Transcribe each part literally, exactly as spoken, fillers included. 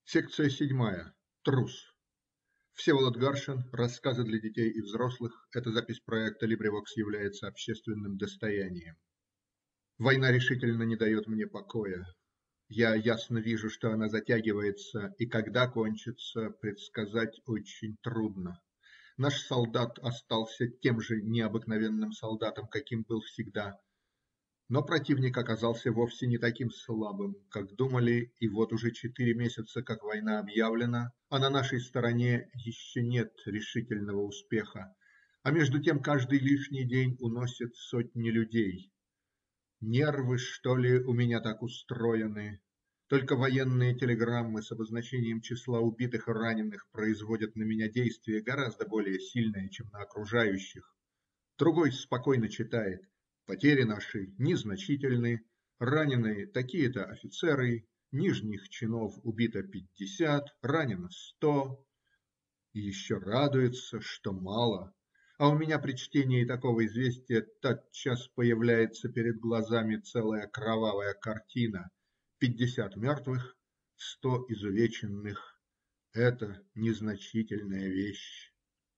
Секция седьмая. Трус. Всеволод Гаршин. Рассказы для детей и взрослых. Эта запись проекта LibriVox является общественным достоянием. Война решительно не дает мне покоя. Я ясно вижу, что она затягивается, и когда кончится, предсказать очень трудно. Наш солдат остался тем же необыкновенным солдатом, каким был всегда. Но противник оказался вовсе не таким слабым, как думали, и вот уже четыре месяца, как война объявлена, а на нашей стороне еще нет решительного успеха. А между тем каждый лишний день уносит сотни людей. Нервы, что ли, у меня так устроены? Только военные телеграммы с обозначением числа убитых и раненых производят на меня действие гораздо более сильное, чем на окружающих. Другой спокойно читает: потери наши незначительны, ранены такие-то офицеры, нижних чинов убито пятьдесят, ранено сто, и еще радуется, что мало. А у меня при чтении такого известия тотчас появляется перед глазами целая кровавая картина: пятьдесят мертвых, сто изувеченных. Это незначительная вещь.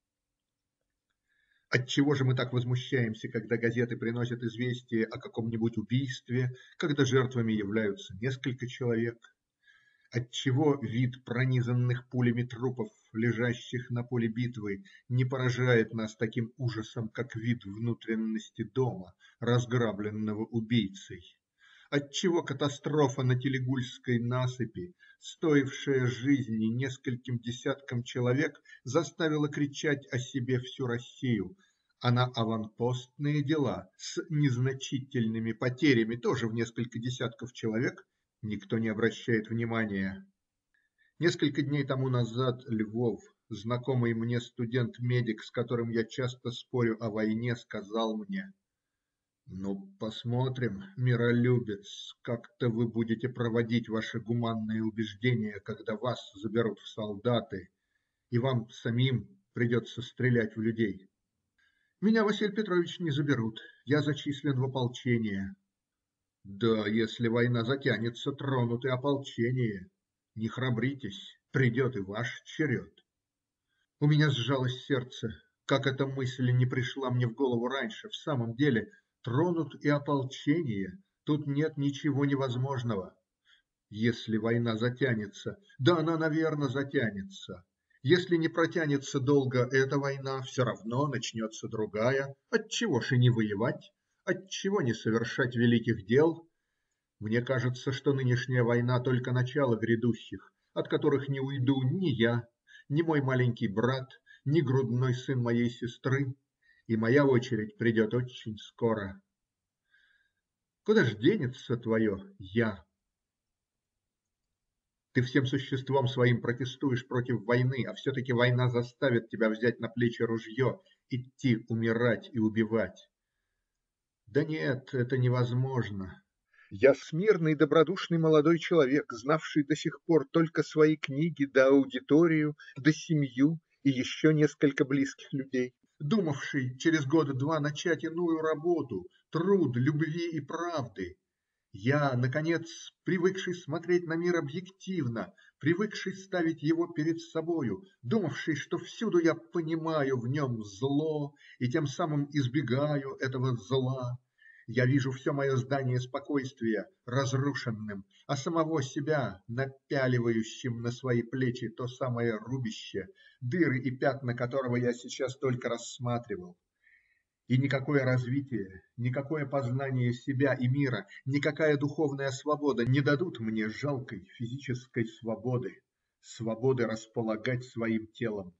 Отчего же мы так возмущаемся, когда газеты приносят известие о каком-нибудь убийстве, когда жертвами являются несколько человек? Отчего вид пронизанных пулями трупов, лежащих на поле битвы, не поражает нас таким ужасом, как вид внутренности дома, разграбленного убийцей? Отчего катастрофа на Телегульской насыпи, стоившая жизни нескольким десяткам человек, заставила кричать о себе всю Россию, а на аванпостные дела с незначительными потерями, тоже в несколько десятков человек, никто не обращает внимания? Несколько дней тому назад Львов, знакомый мне студент-медик, с которым я часто спорю о войне, сказал мне: "Ну, посмотрим, миролюбец, как-то вы будете проводить ваши гуманные убеждения, когда вас заберут в солдаты, и вам самим придется стрелять в людей". Меня, Василий Петрович, не заберут. Я зачислен в ополчение. Да, если война затянется, тронут и ополчение. Не храбритесь, придет и ваш черед. У меня сжалось сердце. Как эта мысль не пришла мне в голову раньше? В самом деле, тронут и ополчение. Тут нет ничего невозможного. Если война затянется, да она, наверно, затянется. Если не протянется долго эта война, все равно начнется другая. Отчего ж и не воевать? Отчего не совершать великих дел? Мне кажется, что нынешняя война только начало грядущих, от которых не уйду ни я, ни мой маленький брат, ни грудной сын моей сестры, и моя очередь придет очень скоро. Куда ж денется твое "я"? Ты всем существом своим протестуешь против войны, а все-таки война заставит тебя взять на плечи ружье, идти умирать и убивать. Да нет, это невозможно. Я смирный, добродушный молодой человек, знавший до сих пор только свои книги да аудиторию, да семью и еще несколько близких людей, думавший через год-два начать иную работу, труд любви и правды. Я, наконец, привыкший смотреть на мир объективно, привыкший ставить его перед собою, думавший, что всюду я понимаю в нем зло и тем самым избегаю этого зла, я вижу все мое здание спокойствия разрушенным, а самого себя напяливающим на свои плечи то самое рубище, дыры и пятна которого я сейчас только рассматривал. И никакое развитие, никакое познание себя и мира, никакая духовная свобода не дадут мне жалкой физической свободы, свободы располагать своим телом.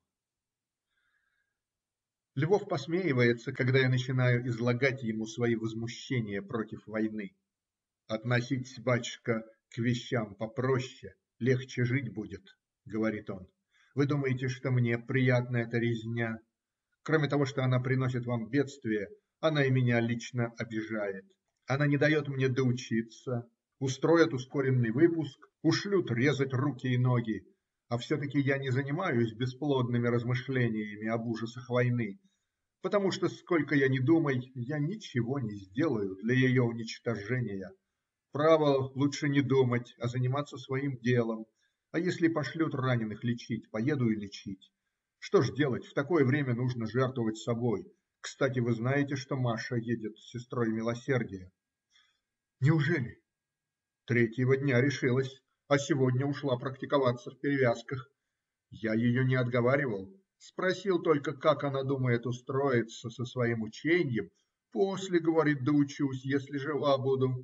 Львов посмеивается, когда я начинаю излагать ему свои возмущения против войны. "Относитесь, батюшка, к вещам попроще, легче жить будет", говорит он. "Вы думаете, что мне приятна эта резня? Кроме того, что она приносит вам бедствие, она и меня лично обижает. Она не дает мне доучиться, устроят ускоренный выпуск, ушлют резать руки и ноги. А все-таки я не занимаюсь бесплодными размышлениями об ужасах войны, потому что, сколько я ни думай, я ничего не сделаю для ее уничтожения. Право, лучше не думать, а заниматься своим делом. А если пошлют раненых лечить, поеду и лечить. Что ж делать, в такое время нужно жертвовать собой. Кстати, вы знаете, что Маша едет с сестрой милосердия? Неужели? Третьего дня решилась, а сегодня ушла практиковаться в перевязках. Я ее не отговаривал, спросил только, как она думает устроиться со своим ученьем. После, говорит, доучусь, если жива буду.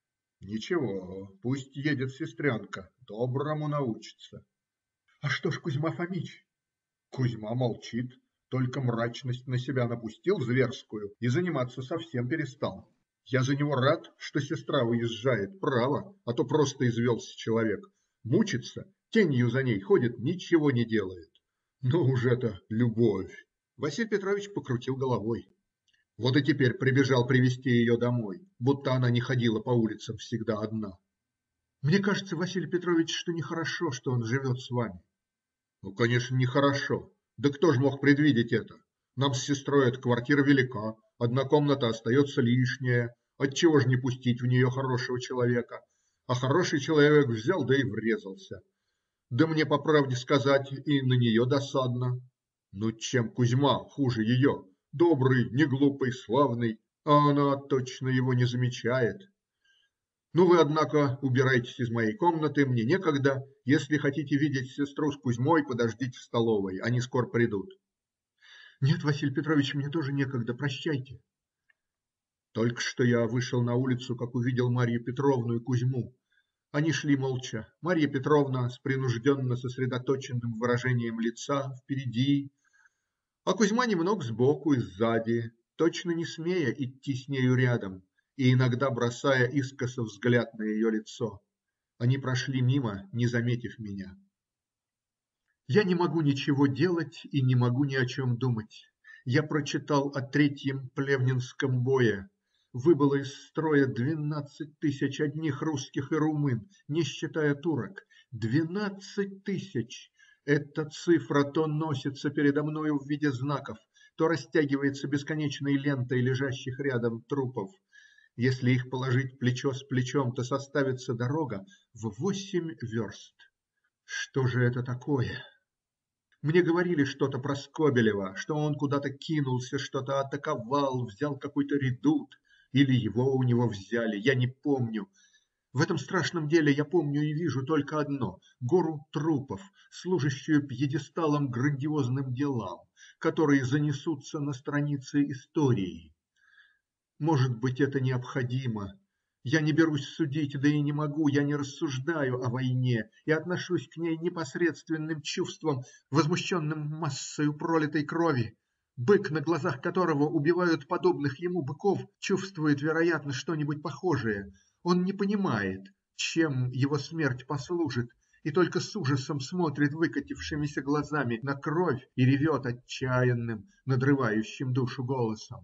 Ничего, пусть едет сестренка, доброму научится. А что ж Кузьма Фомич? Кузьма молчит, только мрачность на себя напустил зверскую и заниматься совсем перестал. Я за него рад, что сестра уезжает, право, а то просто извелся человек. Мучится, тенью за ней ходит, ничего не делает. Ну уж это любовь. Василий Петрович покрутил головой. Вот и теперь прибежал привезти ее домой, будто она не ходила по улицам всегда одна. Мне кажется, Василий Петрович, что нехорошо, что он живет с вами. Ну, конечно, нехорошо. Да кто же мог предвидеть это? Нам с сестрой эта квартира велика, одна комната остается лишняя. Отчего же не пустить в нее хорошего человека? А хороший человек взял да и врезался. Да мне, по правде сказать, и на нее досадно. Ну, чем Кузьма хуже ее? Добрый, неглупый, славный, а она точно его не замечает. Ну, вы, однако, убирайтесь из моей комнаты, мне некогда. Если хотите видеть сестру с Кузьмой, подождите в столовой, они скоро придут. Нет, Василий Петрович, мне тоже некогда, прощайте. Только что я вышел на улицу, как увидел Марью Петровну и Кузьму. Они шли молча. Марья Петровна с принужденно сосредоточенным выражением лица впереди, а Кузьма немного сбоку и сзади, точно не смея идти с нею рядом и иногда бросая искоса взгляд на ее лицо. Они прошли мимо, не заметив меня. Я не могу ничего делать и не могу ни о чем думать. Я прочитал о третьем Плевнинском бое. Выбыло из строя двенадцать тысяч одних русских и румын, не считая турок. Двенадцать тысяч! Эта цифра то носится передо мною в виде знаков, то растягивается бесконечной лентой лежащих рядом трупов. Если их положить плечо с плечом, то составится дорога в восемь верст. Что же это такое? Мне говорили что-то про Скобелева, что он куда-то кинулся, что-то атаковал, взял какой-то редут, или его у него взяли, я не помню. В этом страшном деле я помню и вижу только одно – гору трупов, служащую пьедесталом грандиозным делам, которые занесутся на страницы истории. Может быть, это необходимо. Я не берусь судить, да и не могу, я не рассуждаю о войне и отношусь к ней непосредственным чувством, возмущенным массою пролитой крови. Бык, на глазах которого убивают подобных ему быков, чувствует, вероятно, что-нибудь похожее. Он не понимает, чем его смерть послужит, и только с ужасом смотрит выкатившимися глазами на кровь и ревет отчаянным, надрывающим душу голосом.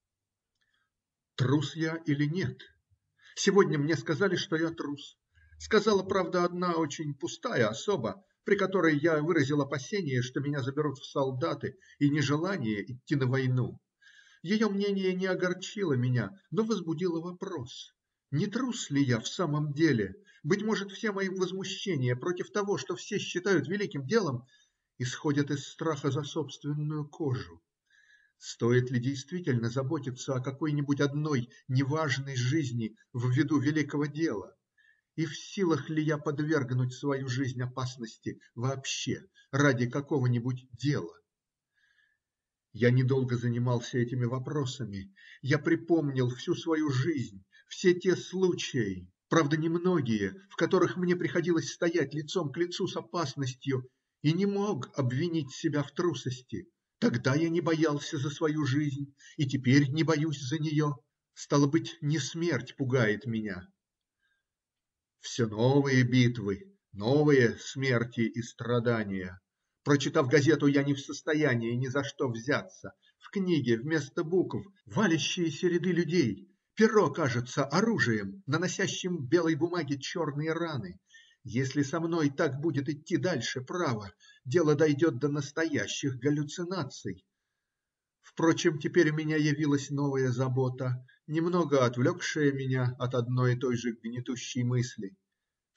Трус я или нет? Сегодня мне сказали, что я трус. Сказала, правда, одна очень пустая особа, при которой я выразил опасение, что меня заберут в солдаты, и нежелание идти на войну. Ее мнение не огорчило меня, но возбудило вопрос. Не трус ли я в самом деле? Быть может, все мои возмущения против того, что все считают великим делом, исходят из страха за собственную кожу. Стоит ли действительно заботиться о какой-нибудь одной неважной жизни в виду великого дела? И в силах ли я подвергнуть свою жизнь опасности вообще ради какого-нибудь дела? Я недолго занимался этими вопросами. Я припомнил всю свою жизнь, все те случаи, правда, немногие, в которых мне приходилось стоять лицом к лицу с опасностью, и не мог обвинить себя в трусости. Тогда я не боялся за свою жизнь, и теперь не боюсь за нее. Стало быть, не смерть пугает меня. Все новые битвы, новые смерти и страдания. Прочитав газету, я не в состоянии ни за что взяться. В книге вместо букв валящиеся ряды людей. Перо кажется оружием, наносящим белой бумаге черные раны. Если со мной так будет идти дальше, право, дело дойдет до настоящих галлюцинаций. Впрочем, теперь у меня явилась новая забота, немного отвлекшая меня от одной и той же гнетущей мысли.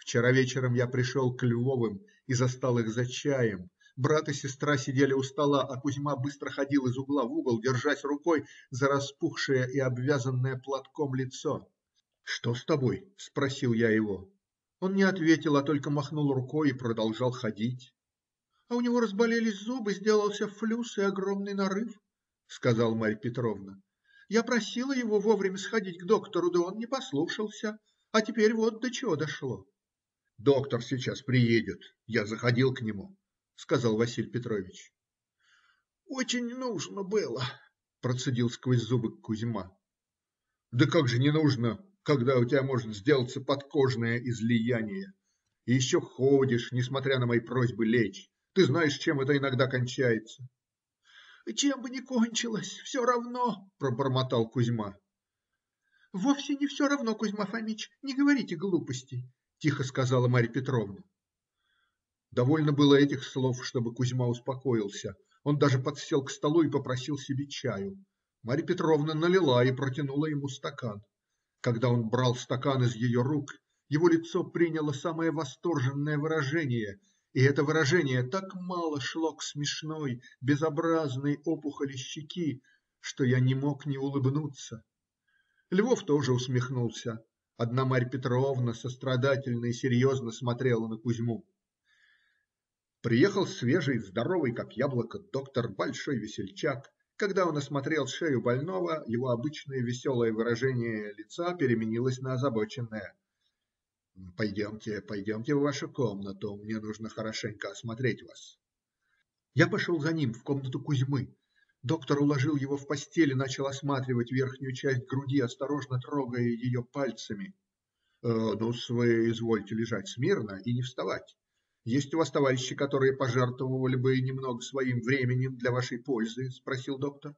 Вчера вечером я пришел к Львовым и застал их за чаем. Брат и сестра сидели у стола, а Кузьма быстро ходил из угла в угол, держась рукой за распухшее и обвязанное платком лицо. - Что с тобой? - спросил я его. Он не ответил, а только махнул рукой и продолжал ходить. - А у него разболелись зубы, сделался флюс и огромный нарыв, - сказала Марья Петровна. - Я просила его вовремя сходить к доктору, да он не послушался. А теперь вот до чего дошло. - Доктор сейчас приедет. Я заходил к нему, - сказал Василий Петрович. - Очень нужно было, - процедил сквозь зубы Кузьма. - Да как же не нужно, когда у тебя может сделаться подкожное излияние? И еще ходишь, несмотря на мои просьбы лечь. Ты знаешь, чем это иногда кончается. - Чем бы ни кончилось, все равно, - пробормотал Кузьма. - Вовсе не все равно, Кузьма Фомич, не говорите глупостей, - тихо сказала Марья Петровна. Довольно было этих слов, чтобы Кузьма успокоился. Он даже подсел к столу и попросил себе чаю. Марья Петровна налила и протянула ему стакан. Когда он брал стакан из ее рук, его лицо приняло самое восторженное выражение, и это выражение так мало шло к смешной, безобразной опухоли щеки, что я не мог не улыбнуться. Львов тоже усмехнулся. Одна Марья Петровна сострадательно и серьезно смотрела на Кузьму. Приехал свежий, здоровый, как яблоко, доктор, большой весельчак. Когда он осмотрел шею больного, его обычное веселое выражение лица переменилось на озабоченное. - Пойдемте, пойдемте в вашу комнату. Мне нужно хорошенько осмотреть вас. Я пошел за ним в комнату Кузьмы. Доктор уложил его в постель и начал осматривать верхнюю часть груди, осторожно трогая ее пальцами. - Ну-с, вы извольте лежать смирно и не вставать. Есть у вас товарищи, которые пожертвовали бы немного своим временем для вашей пользы? - спросил доктор.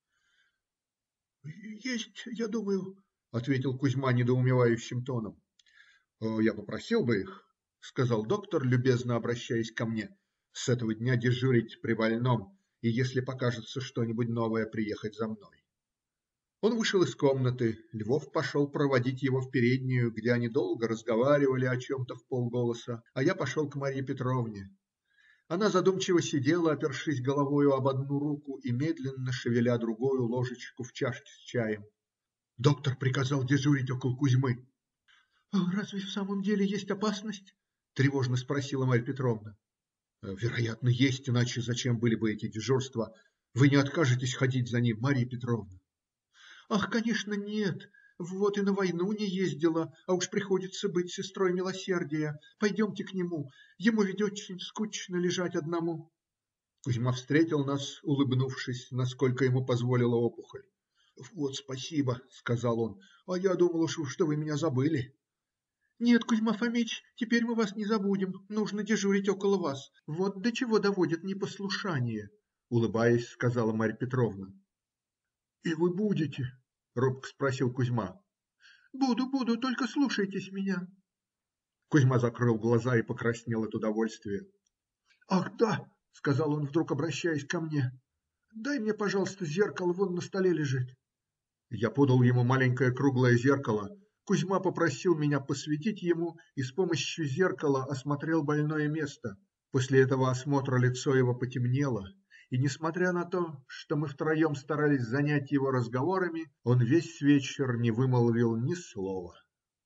- Есть, я думаю, - ответил Кузьма недоумевающим тоном. - Я попросил бы их, - сказал доктор, любезно обращаясь ко мне, - с этого дня дежурить при больном и, если покажется что-нибудь новое, приехать за мной. Он вышел из комнаты. Львов пошел проводить его в переднюю, где они долго разговаривали о чем-то вполголоса, а я пошел к Марье Петровне. Она задумчиво сидела, опершись головою об одну руку и медленно шевеля другую ложечку в чашке с чаем. Доктор приказал дежурить около Кузьмы. - Разве в самом деле есть опасность? - тревожно спросила Марья Петровна. - Вероятно, есть, иначе зачем были бы эти дежурства? Вы не откажетесь ходить за ним, Марья Петровна? - Ах, конечно, нет. Вот и на войну не ездила, а уж приходится быть сестрой милосердия. Пойдемте к нему. Ему ведь очень скучно лежать одному. Кузьма встретил нас, улыбнувшись, насколько ему позволила опухоль. - Вот спасибо, - сказал он. - А я думал уж, что вы меня забыли. - Нет, Кузьма Фомич, теперь мы вас не забудем. Нужно дежурить около вас. Вот до чего доводит непослушание, - улыбаясь, сказала Марья Петровна. - И вы будете? - робко спросил Кузьма. - Буду, буду, только слушайтесь меня. Кузьма закрыл глаза и покраснел от удовольствия. - Ах, да, - сказал он, вдруг обращаясь ко мне. - Дай мне, пожалуйста, зеркало, вон на столе лежит. Я подал ему маленькое круглое зеркало. Кузьма попросил меня посветить ему и с помощью зеркала осмотрел больное место. После этого осмотра лицо его потемнело, и, несмотря на то, что мы втроем старались занять его разговорами, он весь вечер не вымолвил ни слова.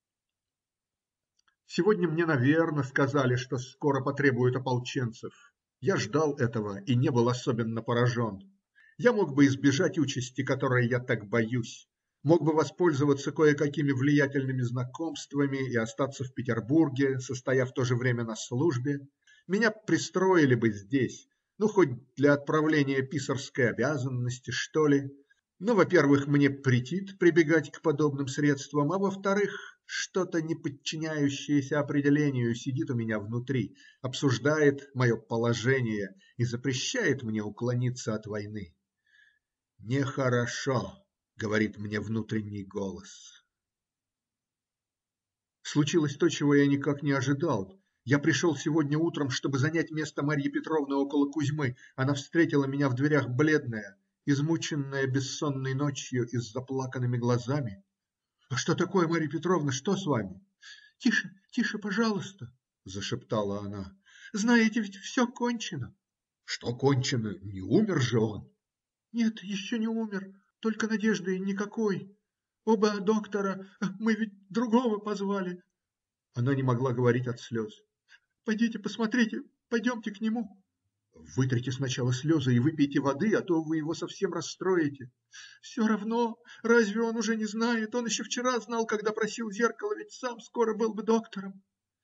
Сегодня мне наверно сказали, что скоро потребуют ополченцев. Я ждал этого и не был особенно поражен. Я мог бы избежать участи, которой я так боюсь, мог бы воспользоваться кое-какими влиятельными знакомствами и остаться в Петербурге, состояв в то же время на службе. Меня пристроили бы здесь, ну, хоть для отправления писарской обязанности, что ли. Но, во-первых, мне претит прибегать к подобным средствам, а во-вторых, что-то, не подчиняющееся определению, сидит у меня внутри, обсуждает мое положение и запрещает мне уклониться от войны. Нехорошо, говорит мне внутренний голос. Случилось то, чего я никак не ожидал. Я пришел сегодня утром, чтобы занять место Марьи Петровны около Кузьмы. Она встретила меня в дверях бледная, измученная бессонной ночью и с заплаканными глазами. - Что такое, Марья Петровна, что с вами? - Тише, - Тише, пожалуйста, - зашептала она. - Знаете, ведь все кончено. - Что кончено? Не умер же он? - Нет, еще не умер. Только надежды никакой. Оба доктора. Мы ведь другого позвали. Она не могла говорить от слез. - Пойдите, посмотрите. Пойдемте к нему. - Вытрите сначала слезы и выпейте воды, а то вы его совсем расстроите. - Все равно. Разве он уже не знает? Он еще вчера знал, когда просил зеркало, ведь сам скоро был бы доктором.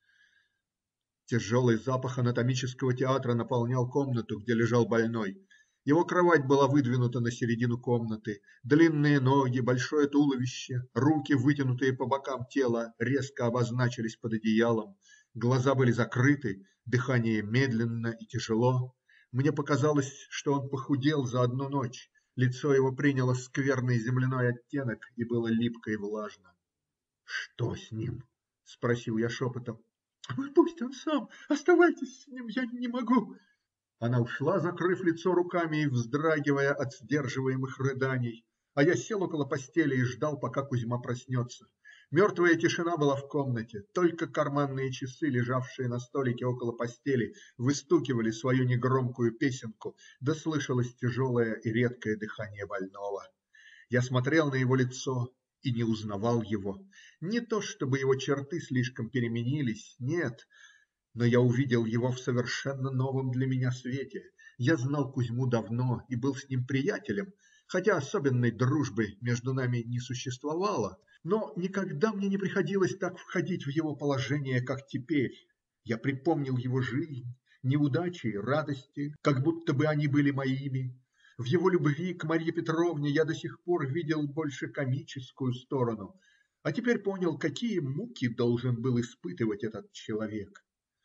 Тяжелый запах анатомического театра наполнял комнату, где лежал больной. Его кровать была выдвинута на середину комнаты. Длинные ноги, большое туловище, руки, вытянутые по бокам тела, резко обозначились под одеялом. Глаза были закрыты, дыхание медленно и тяжело. Мне показалось, что он похудел за одну ночь. Лицо его приняло скверный земляной оттенок и было липко и влажно. - Что с ним? - спросил я шепотом. - Пусть он сам. Оставайтесь с ним. Я не могу. Она ушла, закрыв лицо руками и вздрагивая от сдерживаемых рыданий. А я сел около постели и ждал, пока Кузьма проснется. Мертвая тишина была в комнате. Только карманные часы, лежавшие на столике около постели, выстукивали свою негромкую песенку, да слышалось тяжелое и редкое дыхание больного. Я смотрел на его лицо и не узнавал его. Не то чтобы его черты слишком переменились, нет, но я увидел его в совершенно новом для меня свете. Я знал Кузьму давно и был с ним приятелем, хотя особенной дружбы между нами не существовало. Но никогда мне не приходилось так входить в его положение, как теперь. Я припомнил его жизнь, неудачи и радости, как будто бы они были моими. В его любви к Марье Петровне я до сих пор видел больше комическую сторону, а теперь понял, какие муки должен был испытывать этот человек.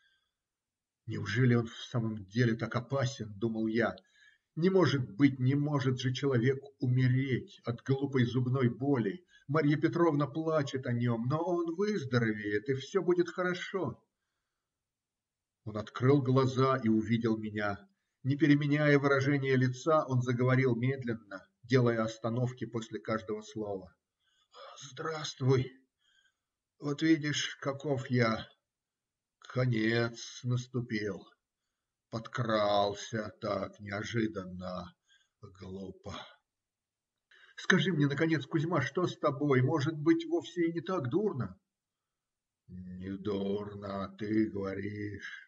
Неужели он в самом деле так опасен, думал я. Не может быть, не может же человек умереть от глупой зубной боли. Марья Петровна плачет о нем, но он выздоровеет, и все будет хорошо. Он открыл глаза и увидел меня. Не переменяя выражения лица, он заговорил медленно, делая остановки после каждого слова. - Здравствуй. Вот видишь, каков я. Конец наступил. Подкрался так неожиданно, глупо. - Скажи мне, наконец, Кузьма, что с тобой? Может быть, вовсе и не так дурно? - Не дурно, ты говоришь.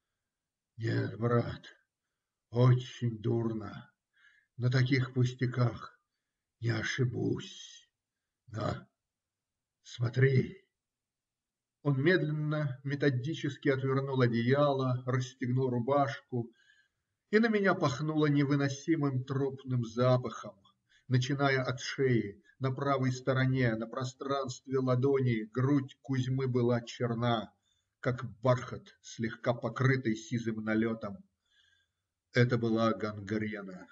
Нет, брат, очень дурно. На таких пустяках не ошибусь. На, смотри. Он медленно, методически отвернул одеяло, расстегнул рубашку, и на меня пахнуло невыносимым трупным запахом, начиная от шеи. На правой стороне, на пространстве ладони, грудь Кузьмы была черна, как бархат, слегка покрытый сизым налетом. Это была гангрена.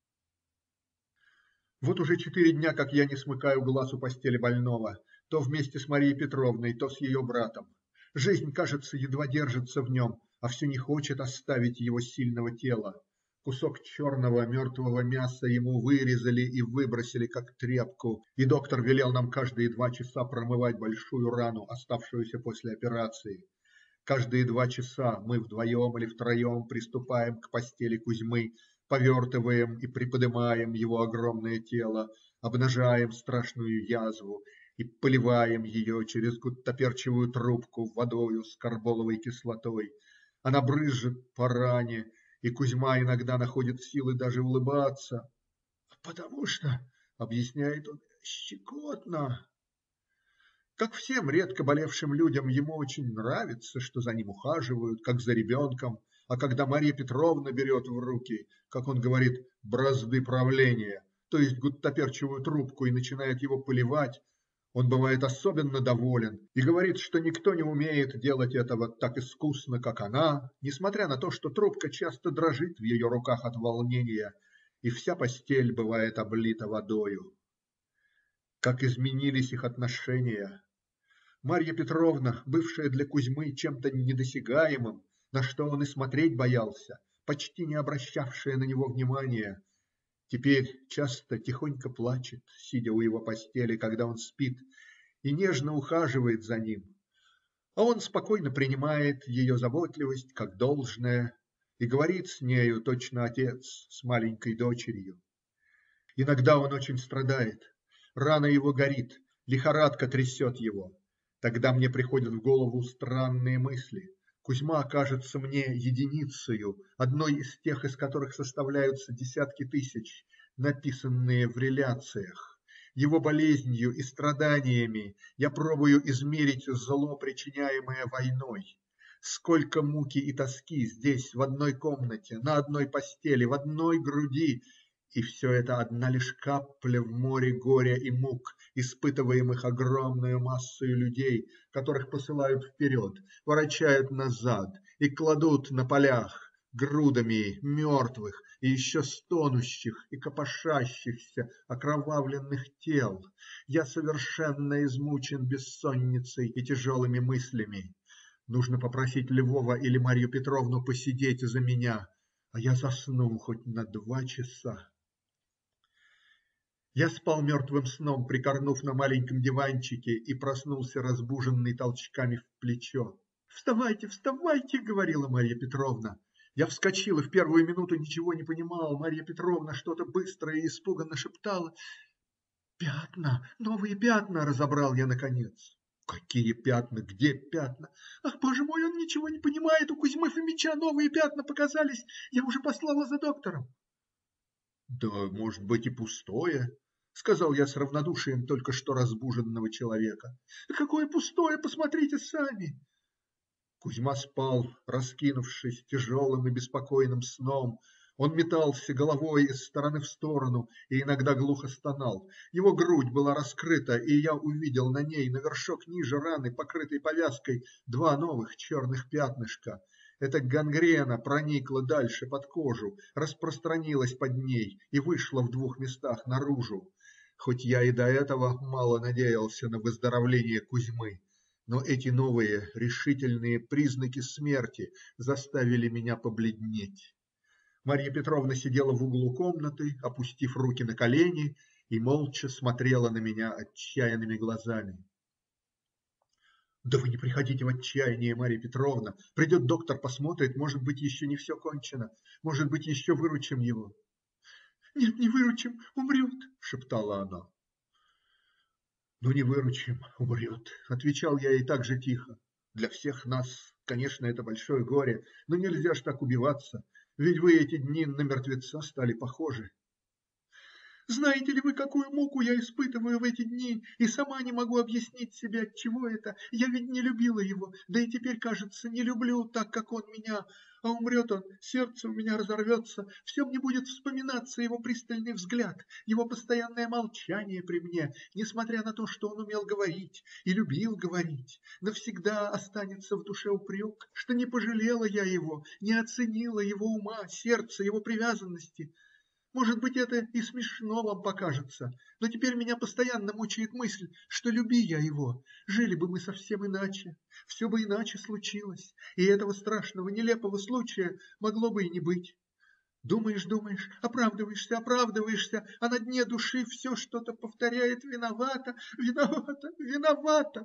Вот уже четыре дня, как я не смыкаю глаз у постели больного, то вместе с Марьей Петровной, то с ее братом. Жизнь, кажется, едва держится в нем, а все не хочет оставить его сильного тела. Кусок черного мертвого мяса ему вырезали и выбросили, как тряпку, и доктор велел нам каждые два часа промывать большую рану, оставшуюся после операции. Каждые два часа мы вдвоем или втроем приступаем к постели Кузьмы, повертываем и приподымаем его огромное тело, обнажаем страшную язву и поливаем ее через гуттаперчевую трубку водою с карболовой кислотой. Она брызжет по ране, и Кузьма иногда находит силы даже улыбаться. - Потому что, - объясняет он, - щекотно. Как всем редко болевшим людям, ему очень нравится, что за ним ухаживают, как за ребенком, а когда Марья Петровна берет в руки, как он говорит, бразды правления, то есть гуттаперчевую трубку, и начинает его поливать, он бывает особенно доволен и говорит, что никто не умеет делать этого так искусно, как она, несмотря на то, что трубка часто дрожит в ее руках от волнения, и вся постель бывает облита водою. Как изменились их отношения! Марья Петровна, бывшая для Кузьмы чем-то недосягаемым, на что он и смотреть боялся, почти не обращавшая на него внимания, теперь часто тихонько плачет, сидя у его постели, когда он спит, и нежно ухаживает за ним. А он спокойно принимает ее заботливость как должное и говорит с нею, точно отец с маленькой дочерью. Иногда он очень страдает, рана его горит, лихорадка трясет его. Тогда мне приходят в голову странные мысли. Кузьма кажется мне единицею, одной из тех, из которых составляются десятки тысяч, написанные в реляциях. Его болезнью и страданиями я пробую измерить зло, причиняемое войной. Сколько муки и тоски здесь, в одной комнате, на одной постели, в одной груди, и все это одна лишь капля в море горя и мук, испытываемых огромною массою людей, которых посылают вперед, ворочают назад и кладут на полях грудами мертвых и еще стонущих и копошащихся окровавленных тел. Я совершенно измучен бессонницей и тяжелыми мыслями. Нужно попросить Львова или Марью Петровну посидеть за меня, а я засну хоть на два часа. Я спал мертвым сном, прикорнув на маленьком диванчике, и проснулся, разбуженный толчками в плечо. - Вставайте, вставайте! - говорила Марья Петровна. Я вскочил и в первую минуту ничего не понимал. Марья Петровна что-то быстро и испуганно шептала. - Пятна, новые пятна! - разобрал я наконец. - Какие пятна? Где пятна? - Ах, боже мой, он ничего не понимает! У Кузьмы Фомича новые пятна показались. Я уже послала за доктором. - Да, может быть, и пустое, - сказал я с равнодушием только что разбуженного человека. - Какое пустое? Посмотрите сами. Кузьма спал, раскинувшись тяжелым и беспокойным сном. Он метался головой из стороны в сторону и иногда глухо стонал. Его грудь была раскрыта, и я увидел на ней, на вершок ниже раны, покрытой повязкой, два новых черных пятнышка. Эта гангрена проникла дальше под кожу, распространилась под ней и вышла в двух местах наружу. Хоть я и до этого мало надеялся на выздоровление Кузьмы, но эти новые решительные признаки смерти заставили меня побледнеть. Марья Петровна сидела в углу комнаты, опустив руки на колени, и молча смотрела на меня отчаянными глазами. - Да вы не приходите в отчаяние, Марья Петровна. Придет доктор, посмотрит, может быть, еще не все кончено. Может быть, еще выручим его. - Нет, не выручим, умрет, - шептала она. - Ну, не выручим, умрет, - отвечал я ей так же тихо. Для всех нас, конечно, это большое горе, но нельзя ж так убиваться. Ведь вы эти дни на мертвеца стали похожи. Знаете ли вы, какую муку я испытываю в эти дни, и сама не могу объяснить себе, отчего это? Я ведь не любила его, да и теперь, кажется, не люблю так, как он меня. А умрет он, сердце у меня разорвется, все мне будет вспоминаться его пристальный взгляд, его постоянное молчание при мне, несмотря на то, что он умел говорить и любил говорить. Навсегда останется в душе упрек, что не пожалела я его, не оценила его ума, сердца, его привязанности. Может быть, это и смешно вам покажется, но теперь меня постоянно мучает мысль, что, люби я его, жили бы мы совсем иначе, все бы иначе случилось, и этого страшного, нелепого случая могло бы и не быть. Думаешь, думаешь, оправдываешься, оправдываешься, а на дне души все что-то повторяет: виновата, виновата, виновата.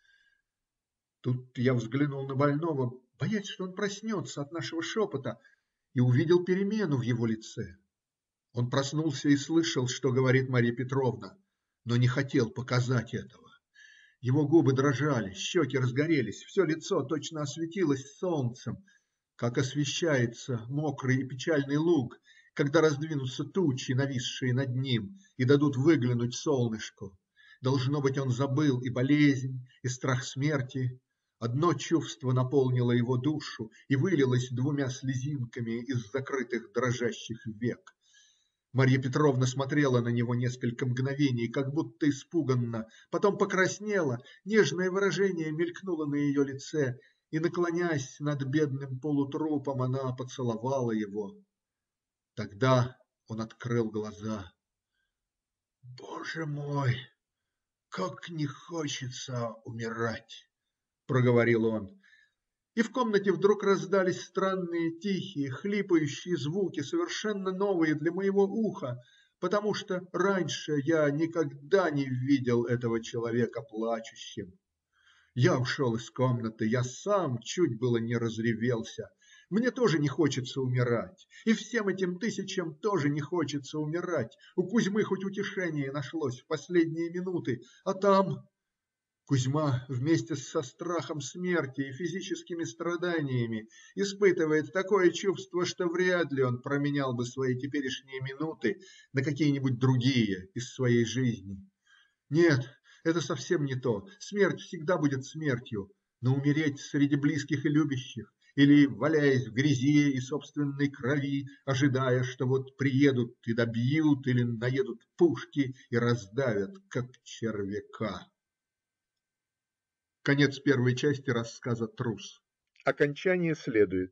Тут я взглянул на больного, боясь, что он проснется от нашего шепота, и увидел перемену в его лице. Он проснулся и слышал, что говорит Марья Петровна, но не хотел показать этого. Его губы дрожали, щеки разгорелись, все лицо точно осветилось солнцем, как освещается мокрый и печальный луг, когда раздвинутся тучи, нависшие над ним, и дадут выглянуть солнышку. Должно быть, он забыл и болезнь, и страх смерти. Одно чувство наполнило его душу и вылилось двумя слезинками из закрытых дрожащих век. Марья Петровна смотрела на него несколько мгновений, как будто испуганно, потом покраснела, нежное выражение мелькнуло на ее лице, и, наклонясь над бедным полутрупом, она поцеловала его. Тогда он открыл глаза. - Боже мой, как не хочется умирать! - проговорил он. И в комнате вдруг раздались странные, тихие, хлипающие звуки, совершенно новые для моего уха, потому что раньше я никогда не видел этого человека плачущим. Я ушел из комнаты, я сам чуть было не разревелся. Мне тоже не хочется умирать, и всем этим тысячам тоже не хочется умирать. У Кузьмы хоть утешение нашлось в последние минуты, а там Кузьма вместе со страхом смерти и физическими страданиями испытывает такое чувство, что вряд ли он променял бы свои теперешние минуты на какие-нибудь другие из своей жизни. Нет, это совсем не то. Смерть всегда будет смертью, но умереть среди близких и любящих или валяясь в грязи и собственной крови, ожидая, что вот приедут и добьют или наедут пушки и раздавят, как червяка. Конец первой части рассказа "Трус". Окончание следует.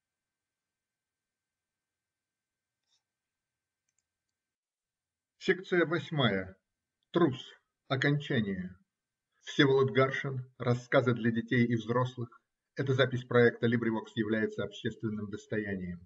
Секция восьмая. Трус. Окончание. Всеволод Гаршин. Рассказы для детей и взрослых. Эта запись проекта LibriVox является общественным достоянием.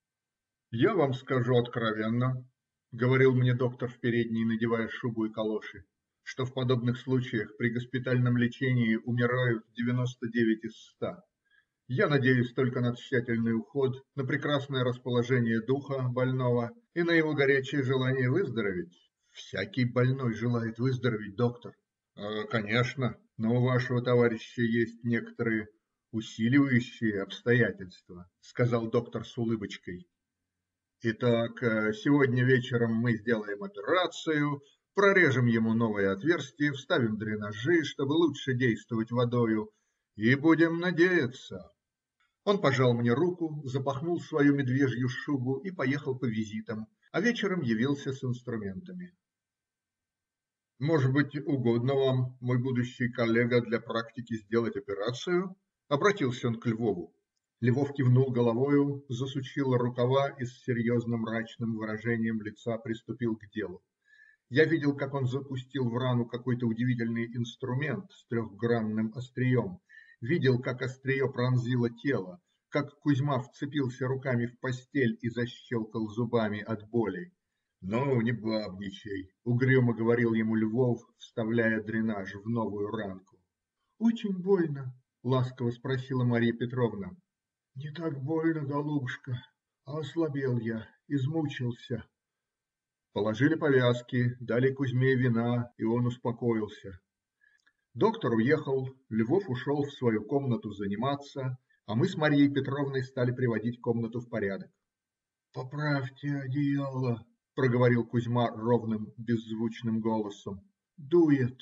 Я вам скажу откровенно, говорил мне доктор в передней, надевая шубу и калоши, что в подобных случаях при госпитальном лечении умирают девяносто девять из ста. Я надеюсь только на тщательный уход, на прекрасное расположение духа больного и на его горячее желание выздороветь. Всякий больной желает выздороветь, доктор. «Э, конечно, но у вашего товарища есть некоторые усиливающие обстоятельства, сказал доктор с улыбочкой. Итак, э, сегодня вечером мы сделаем операцию, прорежем ему новое отверстие, вставим дренажи, чтобы лучше действовать водою, и будем надеяться. Он пожал мне руку, запахнул свою медвежью шубу и поехал по визитам, а вечером явился с инструментами. Может быть, угодно вам, мой будущий коллега, для практики сделать операцию? Обратился он к Львову. Львов кивнул головою, засучил рукава и с серьезно мрачным выражением лица приступил к делу. Я видел, как он запустил в рану какой-то удивительный инструмент с трехгранным острием, видел, как острие пронзило тело, как Кузьма вцепился руками в постель и защелкал зубами от боли. – Ну, не бабничай, – угрюмо говорил ему Львов, вставляя дренаж в новую ранку. – Очень больно? – ласково спросила Марья Петровна. – Не так больно, голубушка, а ослабел я, измучился. Положили повязки, дали Кузьме вина, и он успокоился. Доктор уехал, Львов ушел в свою комнату заниматься, а мы с Марьей Петровной стали приводить комнату в порядок. – Поправьте одеяло, – проговорил Кузьма ровным, беззвучным голосом. – Дует.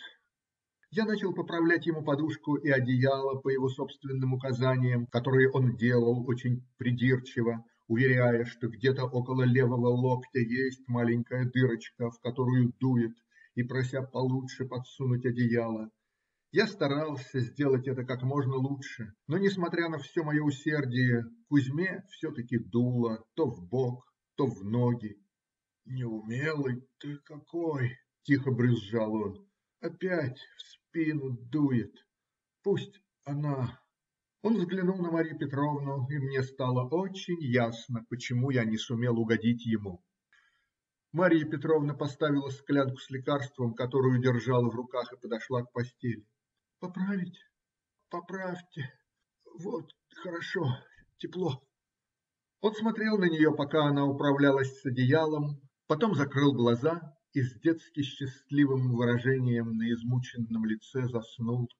Я начал поправлять ему подушку и одеяло по его собственным указаниям, которые он делал очень придирчиво, уверяя, что где-то около левого локтя есть маленькая дырочка, в которую дует, и прося получше подсунуть одеяло. Я старался сделать это как можно лучше, но, несмотря на все мое усердие, Кузьме все-таки дуло то в бок, то в ноги. – Неумелый ты какой! – тихо брюзжал он. – Опять в спину дует. Пусть она... Он взглянул на Марью Петровну, и мне стало очень ясно, почему я не сумел угодить ему. Марья Петровна поставила склянку с лекарством, которую держала в руках, и подошла к постели. – Поправить? Поправьте. Вот, хорошо, тепло. Он смотрел на нее, пока она управлялась с одеялом, потом закрыл глаза и с детски счастливым выражением на измученном лице заснул.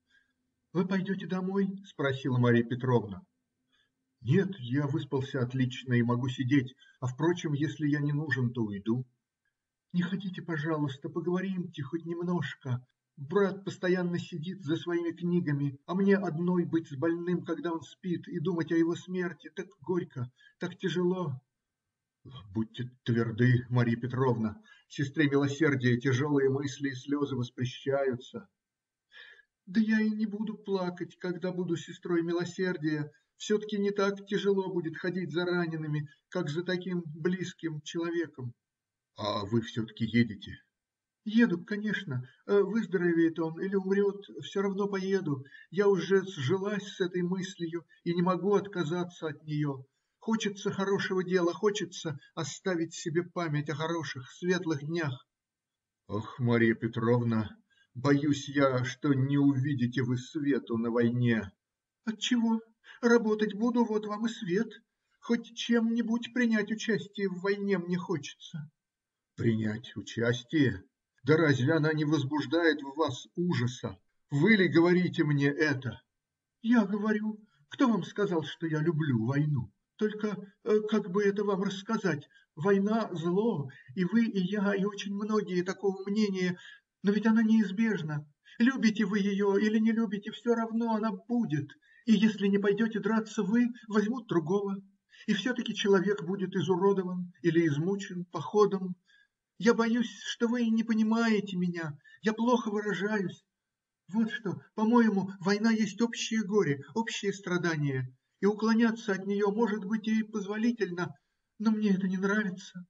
– Вы пойдете домой? – спросила Марья Петровна. – Нет, я выспался отлично и могу сидеть, а, впрочем, если я не нужен, то уйду. – Не хотите, пожалуйста, поговоримте хоть немножко? Брат постоянно сидит за своими книгами, а мне одной быть с больным, когда он спит, и думать о его смерти так горько, так тяжело. – Будьте тверды, Марья Петровна. Сестре милосердия тяжелые мысли и слезы воспрещаются. – Да я и не буду плакать, когда буду сестрой милосердия. Все-таки не так тяжело будет ходить за ранеными, как за таким близким человеком. – А вы все-таки едете? – Еду, конечно. Выздоровеет он или умрет, все равно поеду. Я уже сжилась с этой мыслью и не могу отказаться от нее. Хочется хорошего дела, хочется оставить себе память о хороших, светлых днях. – Ох, Марья Петровна, Боюсь я, что не увидите вы свету на войне. - Отчего? Работать буду, вот вам и свет. Хоть чем-нибудь принять участие в войне мне хочется. - Принять участие? Да разве она не возбуждает в вас ужаса? Вы ли говорите мне это? - Я говорю. Кто вам сказал, что я люблю войну? Только э, как бы это вам рассказать? Война - зло, и вы, и я, и очень многие такого мнения. Но ведь она неизбежна. Любите вы ее или не любите, все равно она будет. И если не пойдете драться вы, возьмут другого. И все-таки человек будет изуродован или измучен походом. Я боюсь, что вы не понимаете меня. Я плохо выражаюсь. Вот что, по-моему, война есть общее горе, общее страдание, и уклоняться от нее, может быть, и позволительно, но мне это не нравится.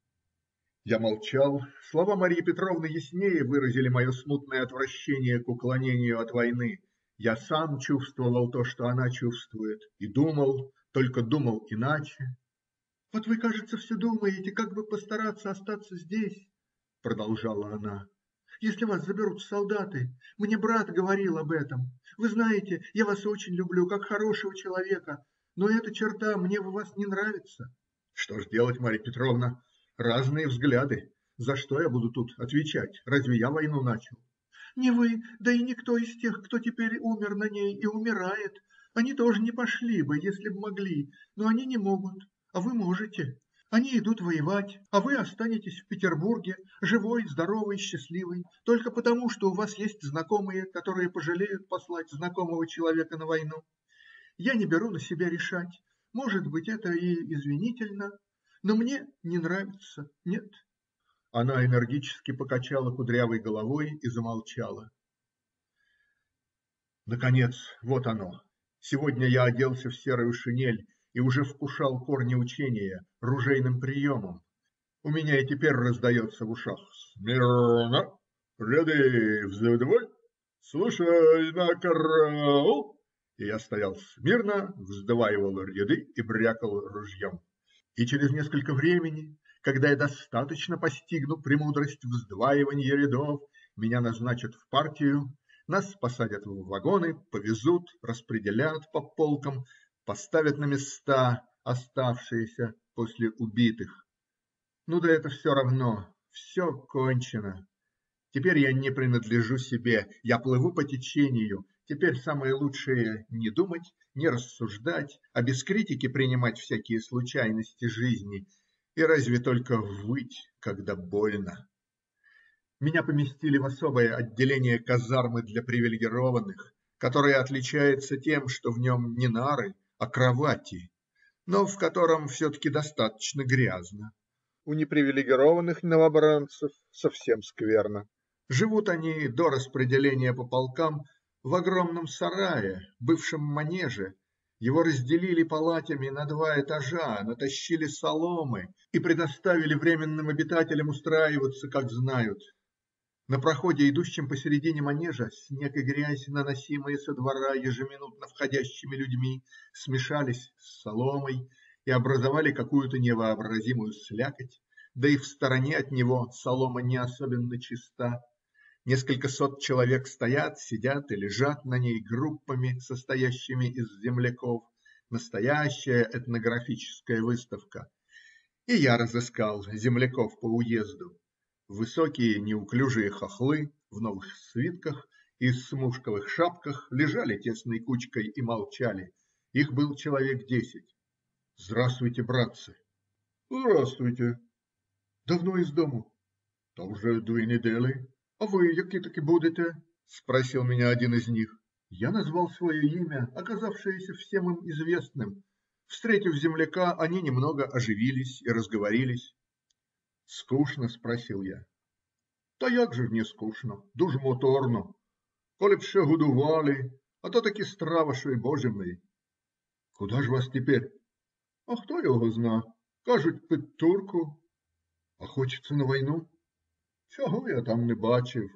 Я молчал. Слова Марьи Петровны яснее выразили мое смутное отвращение к уклонению от войны. Я сам чувствовал то, что она чувствует, и думал, только думал иначе. - Вот вы, кажется, все думаете, как бы постараться остаться здесь, - продолжала она. - Если вас заберут в солдаты. Мне брат говорил об этом. Вы знаете, я вас очень люблю, как хорошего человека, но эта черта мне в вас не нравится. - Что ж делать, Марья Петровна? Разные взгляды. За что я буду тут отвечать? Разве я войну начал? - Не вы, да и никто из тех, кто теперь умер на ней и умирает. Они тоже не пошли бы, если бы могли, но они не могут, а вы можете. Они идут воевать, а вы останетесь в Петербурге, живой, здоровый, счастливый, только потому, что у вас есть знакомые, которые пожалеют послать знакомого человека на войну. Я не беру на себя решать. Может быть, это и извинительно, но мне не нравится, нет. Она энергически покачала кудрявой головой и замолчала. Наконец, вот оно. Сегодня я оделся в серую шинель и уже вкушал корни учения ружейным приемом. У меня и теперь раздается в ушах: "Смирно! Ряды вздвое! Слушай на караул!" И я стоял смирно, вздваивал ряды и брякал ружьем. И через несколько времени, когда я достаточно постигну премудрость вздваивания рядов, меня назначат в партию, нас посадят в вагоны, повезут, распределят по полкам, поставят на места, оставшиеся после убитых. Ну да это все равно, все кончено. Теперь я не принадлежу себе, я плыву по течению. Теперь самое лучшее не думать, не рассуждать, а без критики принимать всякие случайности жизни и разве только выть, когда больно. Меня поместили в особое отделение казармы для привилегированных, которое отличается тем, что в нем не нары, а кровати, но в котором все-таки достаточно грязно. У непривилегированных новобранцев совсем скверно. Живут они до распределения по полкам в огромном сарае, бывшем манеже. Его разделили полатями на два этажа, натащили соломы и предоставили временным обитателям устраиваться, как знают. На проходе, идущем посередине манежа, снег и грязь, наносимые со двора ежеминутно входящими людьми, смешались с соломой и образовали какую-то невообразимую слякоть, да и в стороне от него солома не особенно чиста. Несколько сот человек стоят, сидят и лежат на ней группами, состоящими из земляков. Настоящая этнографическая выставка. И я разыскал земляков по уезду. Высокие неуклюжие хохлы в новых свитках и смушковых шапках лежали тесной кучкой и молчали. Их было человек десять. - Здравствуйте, братцы. - Здравствуйте. - Давно из дому? - Та вже дві недели. - А вы які таки будете? - спросил меня один из них. Я назвал свое имя, оказавшееся всем им известным. Встретив земляка, они немного оживились и разговорились. - Скучно? - спросил я. - Та як же не скучно? Дуже моторно. Коли б ще годували, а то такі страва, що й боже мій. - Куда ж вас теперь? - А хто його зна? Кажуть, під турку. - А хочется на войну? - Чого я там не бачив.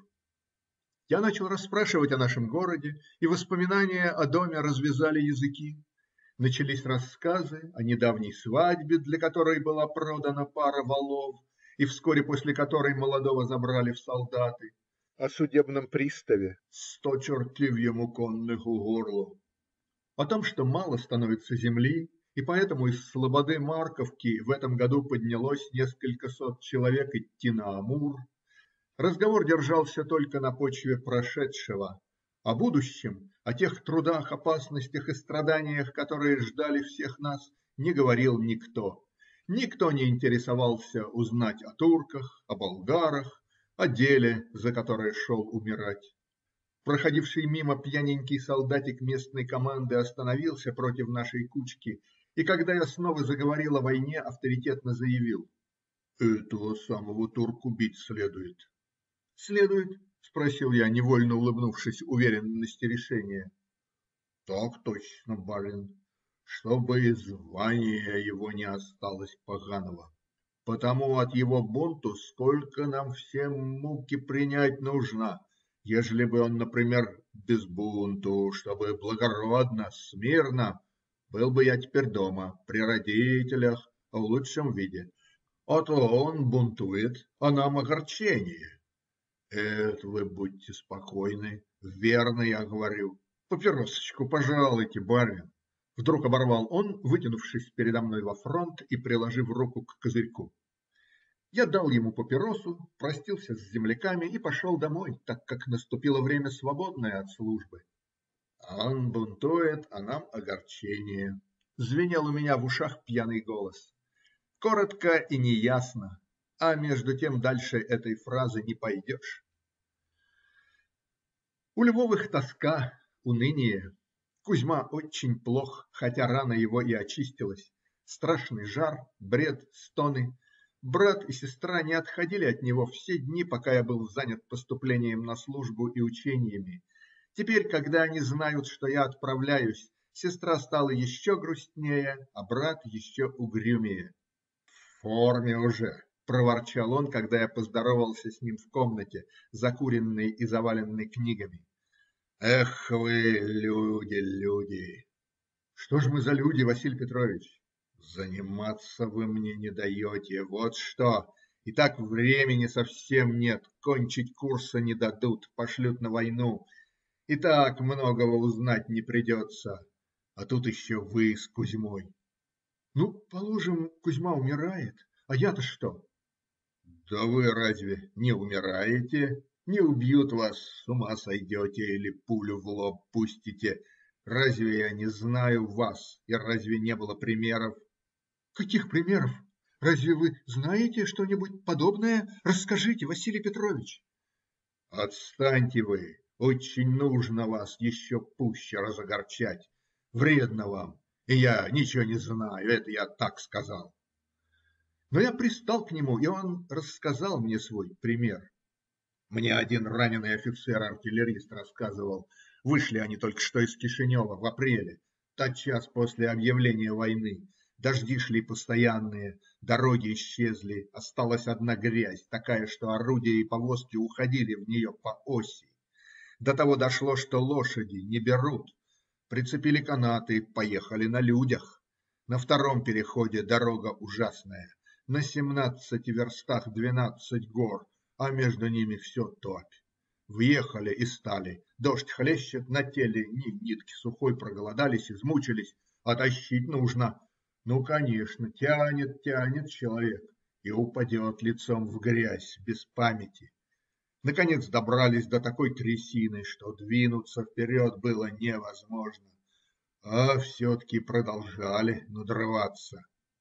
Я начал расспрашивать о нашем городе, и воспоминания о доме развязали языки. Начались рассказы о недавней свадьбе, для которой была продана пара валов, и вскоре после которой молодого забрали в солдаты. О судебном приставе "сто чертей в ему конных у горло", о том, что мало становится земли, и поэтому из слободы Марковки в этом году поднялось несколько сот человек идти на Амур. Разговор держался только на почве прошедшего. О будущем, о тех трудах, опасностях и страданиях, которые ждали всех нас, не говорил никто. Никто не интересовался узнать о турках, о болгарах, о деле, за которое шел умирать. Проходивший мимо пьяненький солдатик местной команды остановился против нашей кучки и, когда я снова заговорил о войне, авторитетно заявил: "Этого самого турку бить следует". "Следует?" - спросил я, невольно улыбнувшись уверенности решения. - Так точно, барин, чтобы и звания его не осталось поганого. Потому от его бунту сколько нам всем муки принять нужно, ежели бы он, например, без бунту, чтобы благородно, смирно, был бы я теперь дома, при родителях, в лучшем виде. А то он бунтует, а нам огорчение. Это вы будьте спокойны, верно я говорю. Папиросочку пожалуйте, барин. Вдруг оборвал он, вытянувшись передо мной во фронт и приложив руку к козырьку. Я дал ему папиросу, простился с земляками и пошел домой, так как наступило время, свободное от службы. Он бунтует, а нам огорчение. Звенел у меня в ушах пьяный голос. Коротко и неясно, а между тем дальше этой фразы не пойдешь. У Львовых тоска, уныние. Кузьма очень плох, хотя рана его и очистилась. Страшный жар, бред, стоны. Брат и сестра не отходили от него все дни, пока я был занят поступлением на службу и учениями. Теперь, когда они знают, что я отправляюсь, сестра стала еще грустнее, а брат еще угрюмее. - В форме уже, - проворчал он, когда я поздоровался с ним в комнате, закуренной и заваленной книгами. - Эх вы, люди, люди! - Что ж мы за люди, Василий Петрович? - Заниматься вы мне не даете, вот что. И так времени совсем нет, кончить курса не дадут, пошлют на войну. И так многого узнать не придется. А тут еще вы с Кузьмой. - Ну, положим, Кузьма умирает, а я-то что? - Да вы разве не умираете? Не убьют вас, с ума сойдете или пулю в лоб пустите. Разве я не знаю вас, и разве не было примеров? - Каких примеров? Разве вы знаете что-нибудь подобное? Расскажите, Василий Петрович. - Отстаньте вы. Очень нужно вас еще пуще разогорчать. Вредно вам. И я ничего не знаю, это я так сказал. Но я пристал к нему, и он рассказал мне свой пример. Мне один раненый офицер-артиллерист рассказывал. Вышли они только что из Кишинева в апреле, тотчас после объявления войны. Дожди шли постоянные, дороги исчезли, осталась одна грязь, такая, что орудия и повозки уходили в нее по оси. До того дошло, что лошади не берут. Прицепили канаты, поехали на людях. На втором переходе дорога ужасная. На семнадцати верстах двенадцать гор, а между ними все топь. Въехали и стали. Дождь хлещет, на теле ни нитки сухой, проголодались, измучились, а тащить нужно. Ну, конечно, тянет, тянет человек и упадет лицом в грязь без памяти. Наконец добрались до такой трясины, что двинуться вперед было невозможно. А все-таки продолжали надрываться.